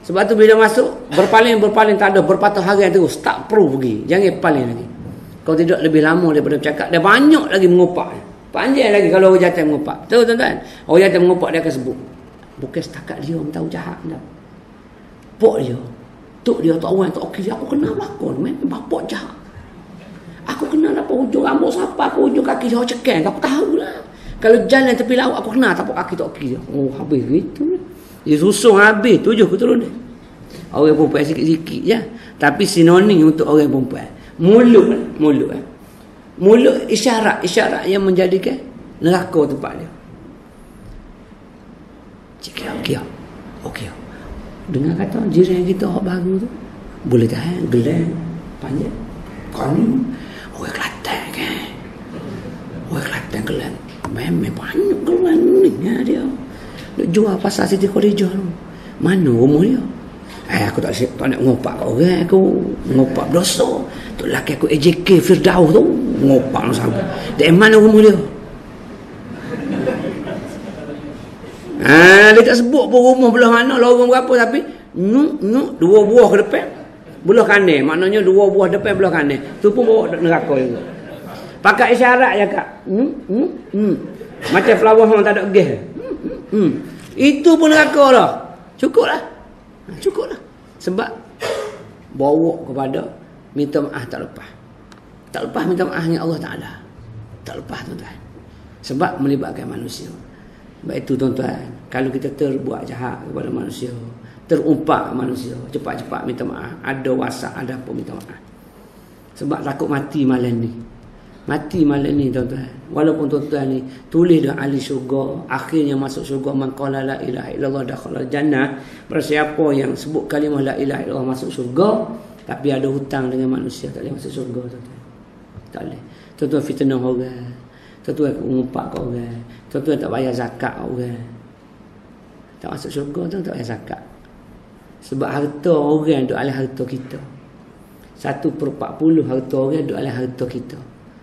Sebab tu bila masuk, berpaling tak ada, berpatah harian terus. Tak perlu pergi. Jangan paling lagi. Kau tidak lebih lama daripada bercakap. Dia banyak lagi mengopak. Panjang lagi kalau orang jantan mengopak. Tahu tuan-tuan? Orang jantan mengopak dia akan sebut. Bukan setakat dia tahu jahat dah. Pok dia. Tok dia tak orang tak okey. Aku kenal belakang. Bapak jahat. Aku kenal apa hujung rambut siapa. Aku hujung kaki dia cekan. Aku tahulah. Kalau jalan tepi laut aku kenal tapak kaki tak okey dia. Oh habis gitu. Dia susung habis 7 ke turun dia. Orang perempuan sikit-sikit je. Tapi sinonim untuk orang perempuan. Mulut. Mulut isyarat yang menjadikan neraka tempat dia. Cik okey. Dengar kata jiran kita orang baru tu boleh tahan gelang panjang. Kami orang Kelantan kan. Orang Kelantan gelang. Memang banyak gelang ni dia. Dia jual pasar Siti Khadijah tu. Mana rumah dia? Aku tak nak ngopak kat orang. Aku ngopak berdosa. Tu lelaki aku AJK Firdaus tu. Ngopak tu sampai. Dari mana rumah dia? Dia tak sebut pun rumah belah mana, lorong berapa. Tapi, 2 buah ke depan. Belah kanan. Maknanya 2 buah depan belah kanan. Tu pun bawa neraka juga. Pakai isyarat je kak. Macam flower home tak ada gas. Itu pun neraka dah. Cukup lah. Sebab bawa kepada minta maaf tak lepas. Tak lepas minta maaf dengan Allah Ta'ala. Tak lepas tuan-tuan. Sebab melibatkan manusia. Sebab itu tuan-tuan, kalau kita terbuat jahat kepada manusia, terumpak manusia, cepat-cepat minta maaf. Ada WhatsApp, ada apa minta maaf. Sebab takut mati malam ni. Mati malam ni tuan-tuan. Walaupun tuan-tuan ni tulis dah ahli syurga, akhirnya masuk syurga, man qala la ilaha illallah dakhala jannah. Siapa yang sebut kalimah la ilaha illallah masuk syurga, tapi ada hutang dengan manusia, tak boleh masuk syurga tuan-tuan. Tak boleh. Tuan-tuan fitnah orang. Tuan-tuan mengumpat kat orang. Tuan-tuan tak bayar zakat kat orang. Tak masuk syurga tuan tak bayar zakat. Sebab harta orang duk alih harta kita. 1/40 harta orang duk alih harta kita.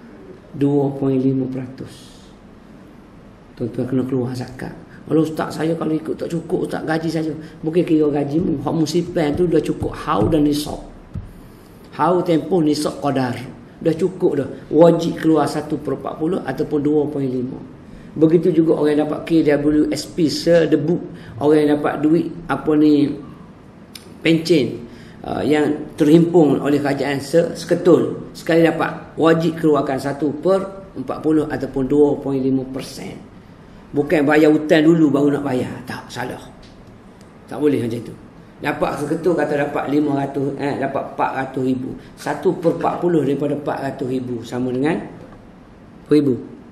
2.5%. Tuan-tuan kena keluar zakat. Kalau ustaz saya kalau ikut tak cukup, ustaz gaji saja. Bukan kira gaji, hak musipan tu dah cukup haul dan nisab. Haul tempoh nisab qadar. Dah cukup dah. Wajib keluar 1/40 ataupun 2.5. Begitu juga orang yang dapat KWSP sedebu, orang yang dapat duit apa ni pencen yang terhimpun oleh kerajaan seketul, sekali dapat wajib keluarkan 1/40 ataupun 2.5%. Bukan bayar hutang dulu baru nak bayar. Tak, salah. Tak boleh macam tu. Dapat seketul kata dapat 500 dapat 400,000. 1/40 daripada 400,000 sama dengan 1,000.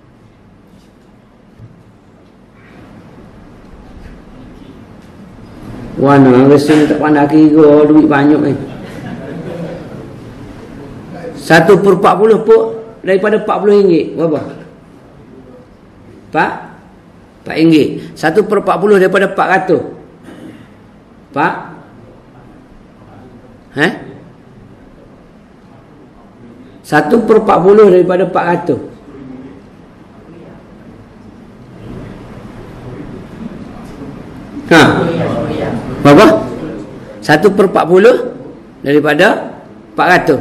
Wana rasa tak pandai kira duit banyak ni. 1/40 pun daripada RM40 berapa? RM4. 1/40 daripada 400. Pak? 1/40 daripada 400. Berapa? 1/40 daripada 400.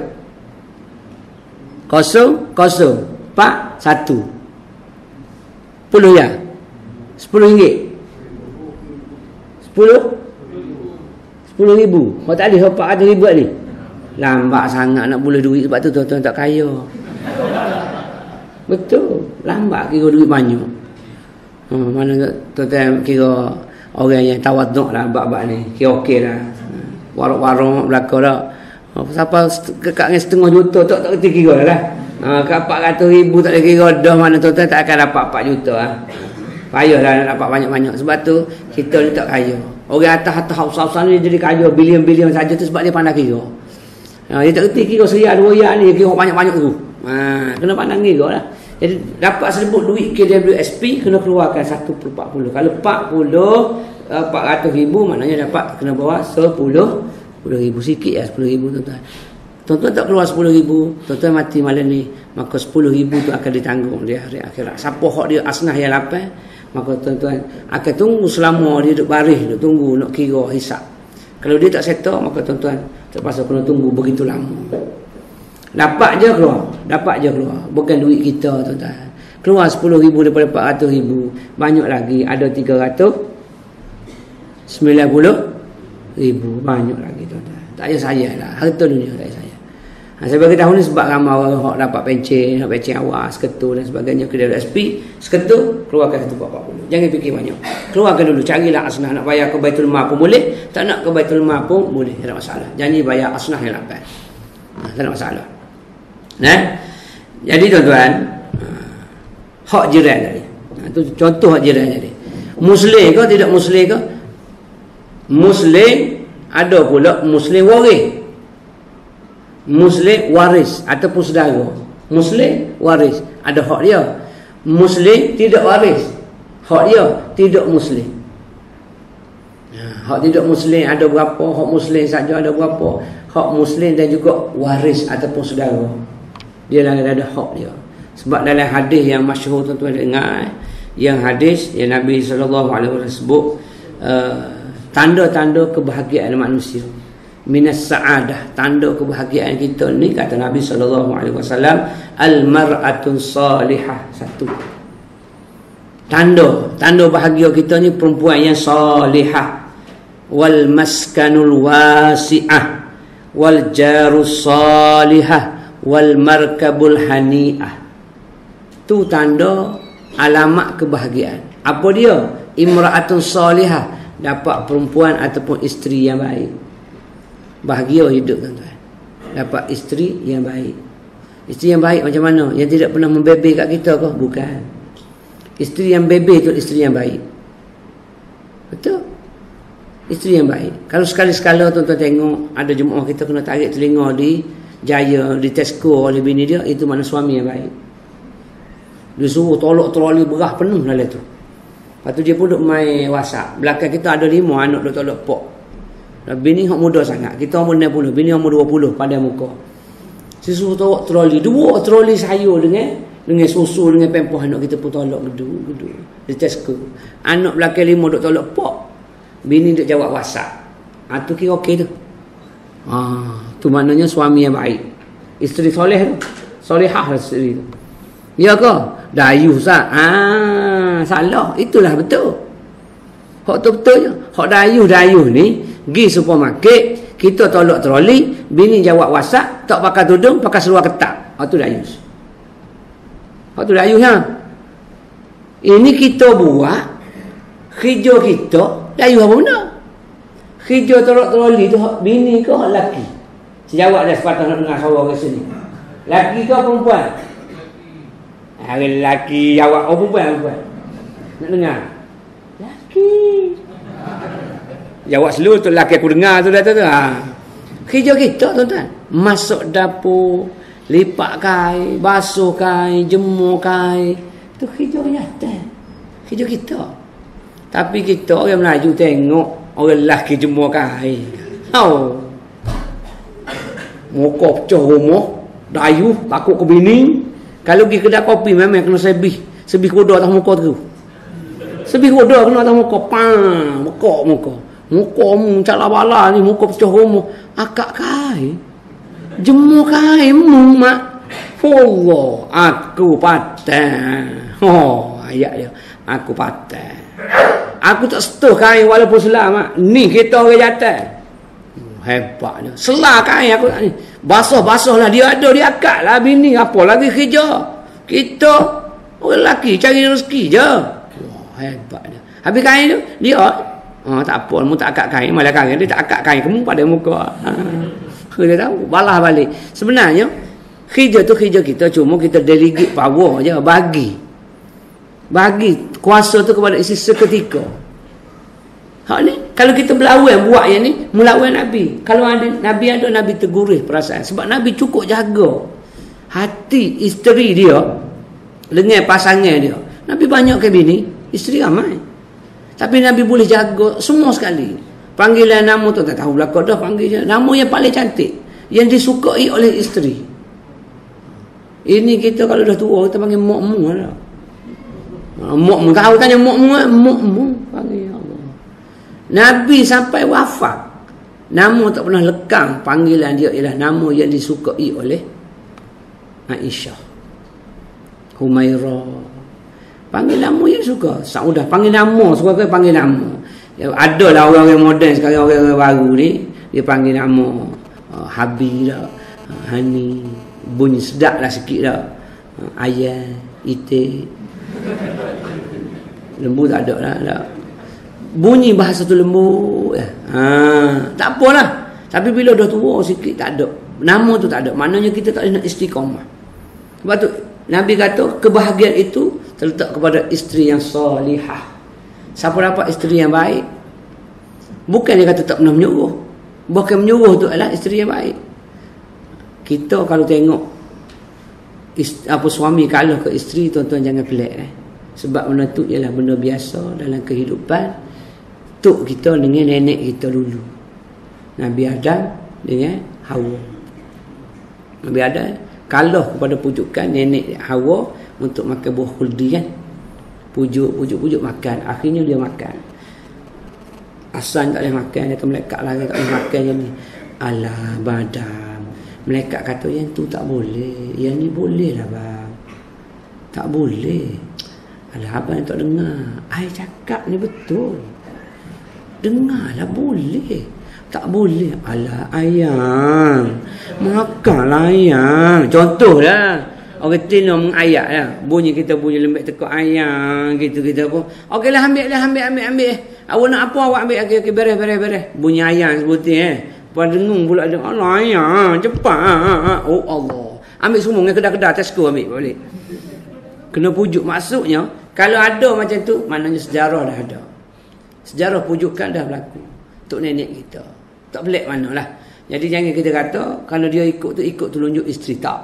0, 4, 1. 10 ya? RM10. 10,000. Kau tak ada 400,000 tadi. Lambat sangat nak boleh duit, sebab tu tuan-tuan tak kaya. Betul. Lambat kira duit banyak. Mana tuan-tuan kira orang yang tawaduk lah bab-bab ni. Kira okey lah. Warung-warung belakang dah. Siapa kekat dengan RM500,000 tak kerti kira lah. Kat 400,000 tak boleh kira dah, mana tuan-tuan tak akan dapat 4 juta lah. Payahlah nak dapat banyak-banyak. Sebab tu kita ni tak kaya. Orang atas-atas haus-hausan ni jadi kaya bilion-bilion saja tu sebab dia pandai kira. Dia tak kerti kira seriak 2 riak ni, dia kira banyak-banyak tu. Kena pandang kira lah. Jadi dapat sebut duit KWSP kena keluarkan 1/40. Kalau 400,000 maknanya dapat kena bawa 10,000 sikit lah, 10,000 tuan-tuan. Tuan-tuan tak keluar 10,000, tuan-tuan mati malam ni, maka 10,000 tu akan ditanggung di hari akhirat. Siapa hak dia asnah yang lapar, maka tuan-tuan akan tunggu selama dia duduk baris, duduk tunggu nak kira hisap. Kalau dia tak settle, maka tuan-tuan terpaksa kena tunggu begitu lama. Dapat je keluar. Bukan duit kita, tuan-tuan. Keluar 10,000 daripada 400,000. Banyak lagi. Ada 390,000. Banyak lagi, tuan-tuan. Tak payah saya lah. Harta dunia tak payah saya. Saya bagi tahu ni sebab ramai orang yang dapat pencen, nak pencen awal, seketul dan sebagainya. Kedai SP, seketul, keluarkan 140. Jangan fikir banyak. Keluarkan dulu, carilah asnah. Nak bayar ke Baitul Mal pun boleh. Tak nak ke Baitul Mal pun boleh. Tak ada masalah. Jangan bayar asnah yang lapan. Tak ada masalah. Jadi tuan-tuan, hak jiran tadi. Itu contoh hak jiran tadi. Muslim ke tidak Muslim ke? Muslim, ada pula Muslim waris. Muslim waris ataupun saudara. Muslim waris, ada hak dia. Muslim tidak waris, hak dia tidak Muslim. Hak tidak Muslim ada berapa? Hak Muslim saja ada berapa? Hak Muslim dan juga waris ataupun saudara. Dia ada hak dia. Sebab dalam hadis yang masyhur tuan-tuan dengar, yang hadis yang Nabi SAW sebut tanda-tanda kebahagiaan manusia. Minas sa'adah, tanda kebahagiaan kita ni kata Nabi SAW, al-mar'atun salihah. Satu tanda bahagia kita ni perempuan yang salihah. Wal maskanul wasi'ah, wal jarus salihah, wal markabul hani'ah. Tu tanda alamat kebahagiaan. Apa dia? Imra'atun salihah, dapat perempuan ataupun isteri yang baik. Bahagia hidup, tuan-tuan. Dapat isteri yang baik. Isteri yang baik macam mana? Yang tidak pernah membebel kat kita ke? Bukan. Isteri yang bebel tu isteri yang baik. Betul? Isteri yang baik. Kalau sekali-sekala tuan-tuan tengok ada jemaah kita kena tarik telinga di Jaya, di Tesco oleh bini dia, itu mana suami yang baik. Dia suruh tolak troli beras penuh dalam tu. Lepas tu dia pun duk main WhatsApp. Belakang kita ada 5 anak duk tolak pok. Bini hak muda sangat. Kita umur 60, bini umur 20 pada muka. Suruh tolak troli, 2 troli sayur dengan susu dengan pempoh anak kita pun tolak gedu di Tesco. Anak belakang 5 duk tolak pok. Bini duk jawab WhatsApp. Tu kira okey tu. Tu maknanya suami yang baik. Isteri soleh tu. Solehah isteri tu. Ya ke? Dayuh sah. Salah. Itulah betul. Hak tu betul je. Hak dayuh ni pergi supermarket, kita tolak troli, bini jawab WhatsApp, tak pakai tudung, pakai seluar ketat. Hak tu dayuh. Hak tu dayuh ha. Ini kita buat kerja kita, dayuh apa benda? Kerja tolak troli tu hak bini ke hak lelaki? Sejawab dah sepatah nak dengar suara kat sini. Lelaki ke perempuan? Lelaki jawab. Perempuan. Nak dengar? Lelaki. Jawab seluruh tu lelaki aku dengar tu dah tu. Kerja kita tuan-tuan, masuk dapur, lipat kain, basuh kain, jemur kain. Tu kerja nyata. Kerja kita. Tapi kita orang Melayu tengok orang lelaki jemur kain. Muka pecah rumah, dayuh, takut ke bini. Kalau pergi kedai kopi memang kena sebih kuda atas muka tu. Sebih kuda kena atas muka. Muka mu cala-bala ni, muka pecah rumah. Akak kain, jemur kain mu mak. Allah, aku patah. Ayat dia, aku patah. Aku tak setuh kain walaupun selamat. Ni kita orang jatuh. Hebatnya. Selah kain aku ni. Basah-basah lah. Dia ada, dia akak lah bini. Apa lagi kerja? Kita orang lelaki cari rezeki je. Hebatnya. Habis kain tu, dia tak apa, mu tak akak kain, malah kain dia tak akak kain kamu pada muka. Dia tahu, balah balik. Sebenarnya kerja tu kerja kita, cuma kita delegate power je, bagi kuasa tu kepada isi seketika. Hak ni kalau kita berlawan buat yang ni, melawan Nabi. Kalau ada Nabi tegurih perasaan, sebab Nabi cukup jaga hati isteri dia dengan pasangan dia. Nabi banyak ke bini, isteri ramai. Tapi Nabi boleh jaga semua sekali. Panggilan nama tu tak tahu belakang dah panggil je. Nama yang paling cantik, yang disukai oleh isteri. Ini kita kalau dah tua kita panggil mok-mu lah. Mok-mu tahu tanya mok-mu panggil Allah. Nabi sampai wafat Nama tak pernah lekang. Panggilan dia ialah nama yang disukai oleh Aisyah, Humairah. Panggil nama yang suka. Saudah panggil nama, suka panggil nama. Ya, ada lah orang yang moden sekarang, orang baru ni dia panggil nama Habi dah, Hani, bunyi sedap lah sikit dah. Ayah, Ite, lembu tak ada lah. Tak. Bunyi bahasa tu lembu. Tak apalah. Tapi bila dah tua sikit tak ada. Nama tu tak ada. Maknanya kita tak boleh nak istiqamah. Sebab tu Nabi kata kebahagiaan itu terletak kepada isteri yang salihah. Siapa dapat isteri yang baik, bukan dia kata tak pernah menyuruh. Bukan menyuruh tu adalah isteri yang baik. Kita kalau tengok suami kalah ke isteri, tuan-tuan jangan pelik. Sebab benda tu ialah benda biasa dalam kehidupan. Tok kita dengan nenek kita dulu. Nabi Adam dengan Hawa. Nabi Adam kalah kepada pujukan nenek Hawa untuk makan buah khuldi kan. Pujuk makan. Akhirnya dia makan. Hasan tak boleh makan. Dia melekat lagi tak boleh makan yang ni. Alah badam. Melekat kata yang tu tak boleh. Yang ni boleh lah bang. Tak boleh. Alah abang tak dengar. I cakap ni betul. Dengarlah boleh. Tak boleh. Alah ayang. Makanlah ayang. Contoh lah. Orang Tino mengayat lah. Bunyi kita bunyi lembek tekuk ayang. Gitu kita pun. Okey lah ambil. Awak nak apa awak ambil. Okey beres. Bunyi ayang sebutin Puan dengung pula dia. Alah ayang. Cepat. Oh Allah. Ambil semua dengan kedah-kedah. Tesco ambil balik. Kena pujuk. Maksudnya kalau ada macam tu, maknanya sejarah dah ada. Sejarah pujukan dah berlaku. Tok nenek kita. Tak pelik manalah. Jadi jangan kita kata kalau dia ikut tu tunjuk isteri. Tak.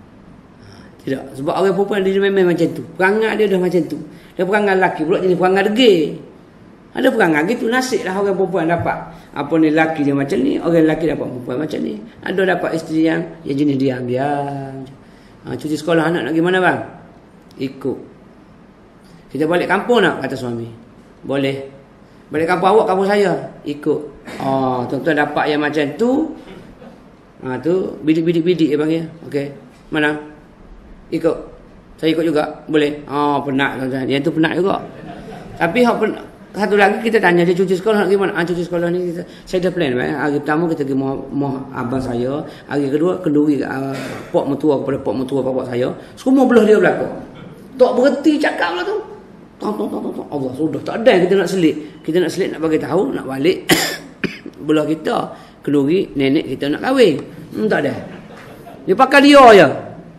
Tidak. Sebab orang perempuan dia memang macam tu. Perangai dia dah macam tu. Dia perangai lelaki pula jenis perangai degil. Ada perangai gitu. Nasib lah orang perempuan dapat. Apa ni lelaki dia macam ni. Orang lelaki dapat perempuan macam ni. Ada dapat isteri yang jenis diam-diam. Cuci sekolah anak nak gimana bang? Ikut. Kita balik kampung nak? Kata suami. Boleh. Balik kampung awak, kampung saya. Ikut. Tuan-tuan dapat yang macam tu. Tu bidik-bidik ya bang ya. Okey. Mana? Ikut. Saya ikut juga. Boleh. Penat tuan-tuan. Yang tu penat juga. Tapi satu lagi kita tanya dia cuci sekolah nak gimana? Cuci sekolah ni saya dah plan. Hari pertama kita pergi mau abang saya. Hari kedua kenduri pok mertua kepada pok mertua bapak saya. Semua belah dia belakang. Tak berhenti cakap lah tu. Tong. Allah sudah tak ada yang kita nak selit. Kita nak selit nak bagi tahu nak balik. Belah kita kenduri nenek kita nak kahwin. Tak ada. Dia pakai dia je.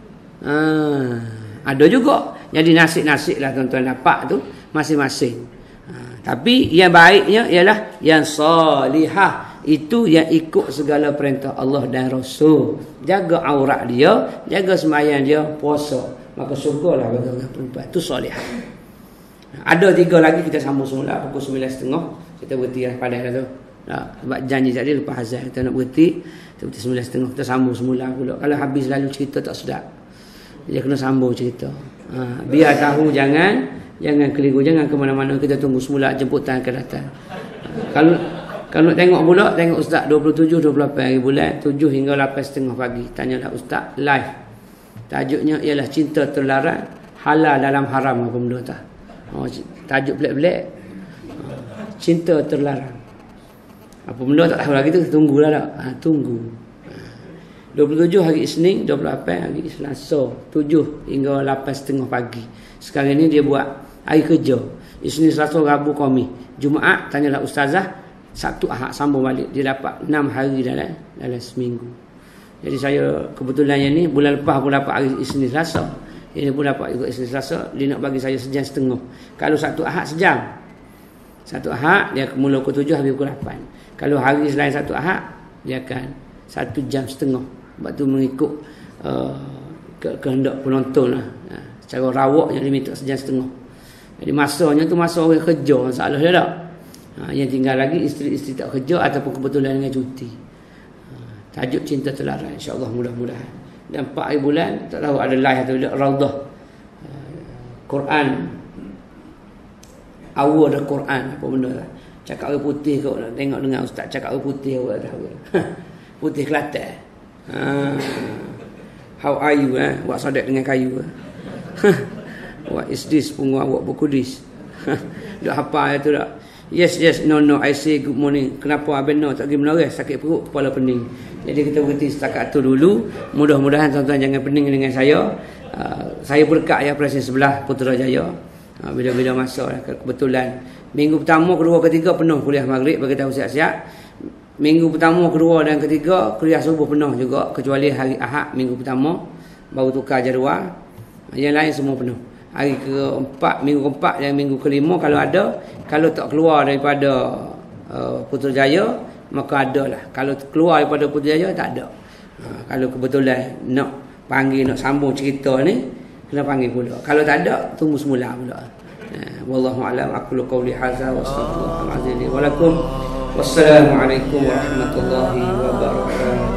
Ada juga. Jadi nasib-nasib lah tuan-tuan dapat tu masing-masing. Tapi yang baiknya ialah yang salihah. Itu yang ikut segala perintah Allah dan Rasul. Jaga aurat dia, jaga sembahyang dia, puasa. Maka syurga lah bagi orang perempuan. Itu salihah. Ada 3 lagi kita sambung semula pukul 9.30. Kita berhenti lah padan tu. Sebab janji tadi lepas azan kita nak berhenti. Kita berhenti 9.30. Kita sambung semula pula. Kalau habis lalu cerita tak sedap. Dia kena sambung cerita. Biar tahu jangan keliru, jangan ke mana-mana. Kita tunggu semula jemputan akan datang. Kalau nak tengok pula, tengok Ustaz 27-28 hari bulan 7 hingga 8.30 pagi. Tanyalah Ustaz live. Tajuknya ialah cinta terlarang, halal dalam haram apa benda tak. Tajuk pelik-pelik. Cinta terlarang. Apa benda tak tahu lagi tu, tunggulah tak. Tunggu. 27 hari Isnin, 28 hari Selasa, 7 hingga 8.30 pagi. Sekarang ni dia buat hari kerja. Isnin, Selasa, Rabu, Khamis. Jumaat tanyalah ustazah, Sabtu, Ahad sambung balik. Dia dapat 6 hari dalam seminggu. Jadi saya kebetulan yang ni bulan lepas aku dapat hari Isnin, Selasa. Ini pun dapat juga Isnin, Selasa. Dia nak bagi saya 1.5 jam. Kalau Sabtu, Ahad sejam. Sabtu, Ahad dia mula pukul 7 habis pukul 8. Kalau hari selain Sabtu, Ahad dia akan 1.5 jam. Sebab tu mengikut kehendak penonton lah. Secara rawak yang dia minta 1.5 jam. Jadi masanya tu masa orang kerja. Masalah dia tak. Yang tinggal lagi isteri-isteri tak kerja ataupun kebetulan dengan cuti. Tajuk cinta terlarang, insya-Allah mudah-mudahan. Dan 4 hari bulan tak tahu ada live atau tidak. Raudah Quran, awal dah Quran apa benda lah. Cakap orang putih kau nak tengok dengan ustaz cakap orang putih awak tahu. Putih Kelantan. How are you Buat sodak dengan kayu. What is this? Punggah awak berkudis. Dah hafal tu tak? Yes, no, I say good morning. Kenapa abang no tak pergi menoreh? Sakit perut, kepala pening. Jadi kita berhenti setakat tu dulu. Mudah-mudahan tuan-tuan jangan pening dengan saya. Saya berdekat ya Presiden sebelah Putrajaya. Bila-bila masa kebetulan minggu pertama, kedua, ketiga penuh kuliah maghrib, bagi tahu siap-siap. Minggu pertama, kedua dan ketiga kuliah subuh penuh juga, kecuali hari Ahad minggu pertama baru tukar jadual. Yang lain semua penuh. Hari keempat, minggu keempat dan minggu kelima kalau ada, kalau tak keluar daripada Putrajaya maka ada lah. Kalau keluar daripada Putrajaya tak ada. Kalau kebetulan nak panggil, nak sambung cerita ni, kena panggil pula. Kalau tak ada, tunggu semula pula. Wallahu a'lam. Aqulu qawli hadza wa astaghfirullahalazim wa lakum. Wassalamualaikum warahmatullahi wabarakatuh.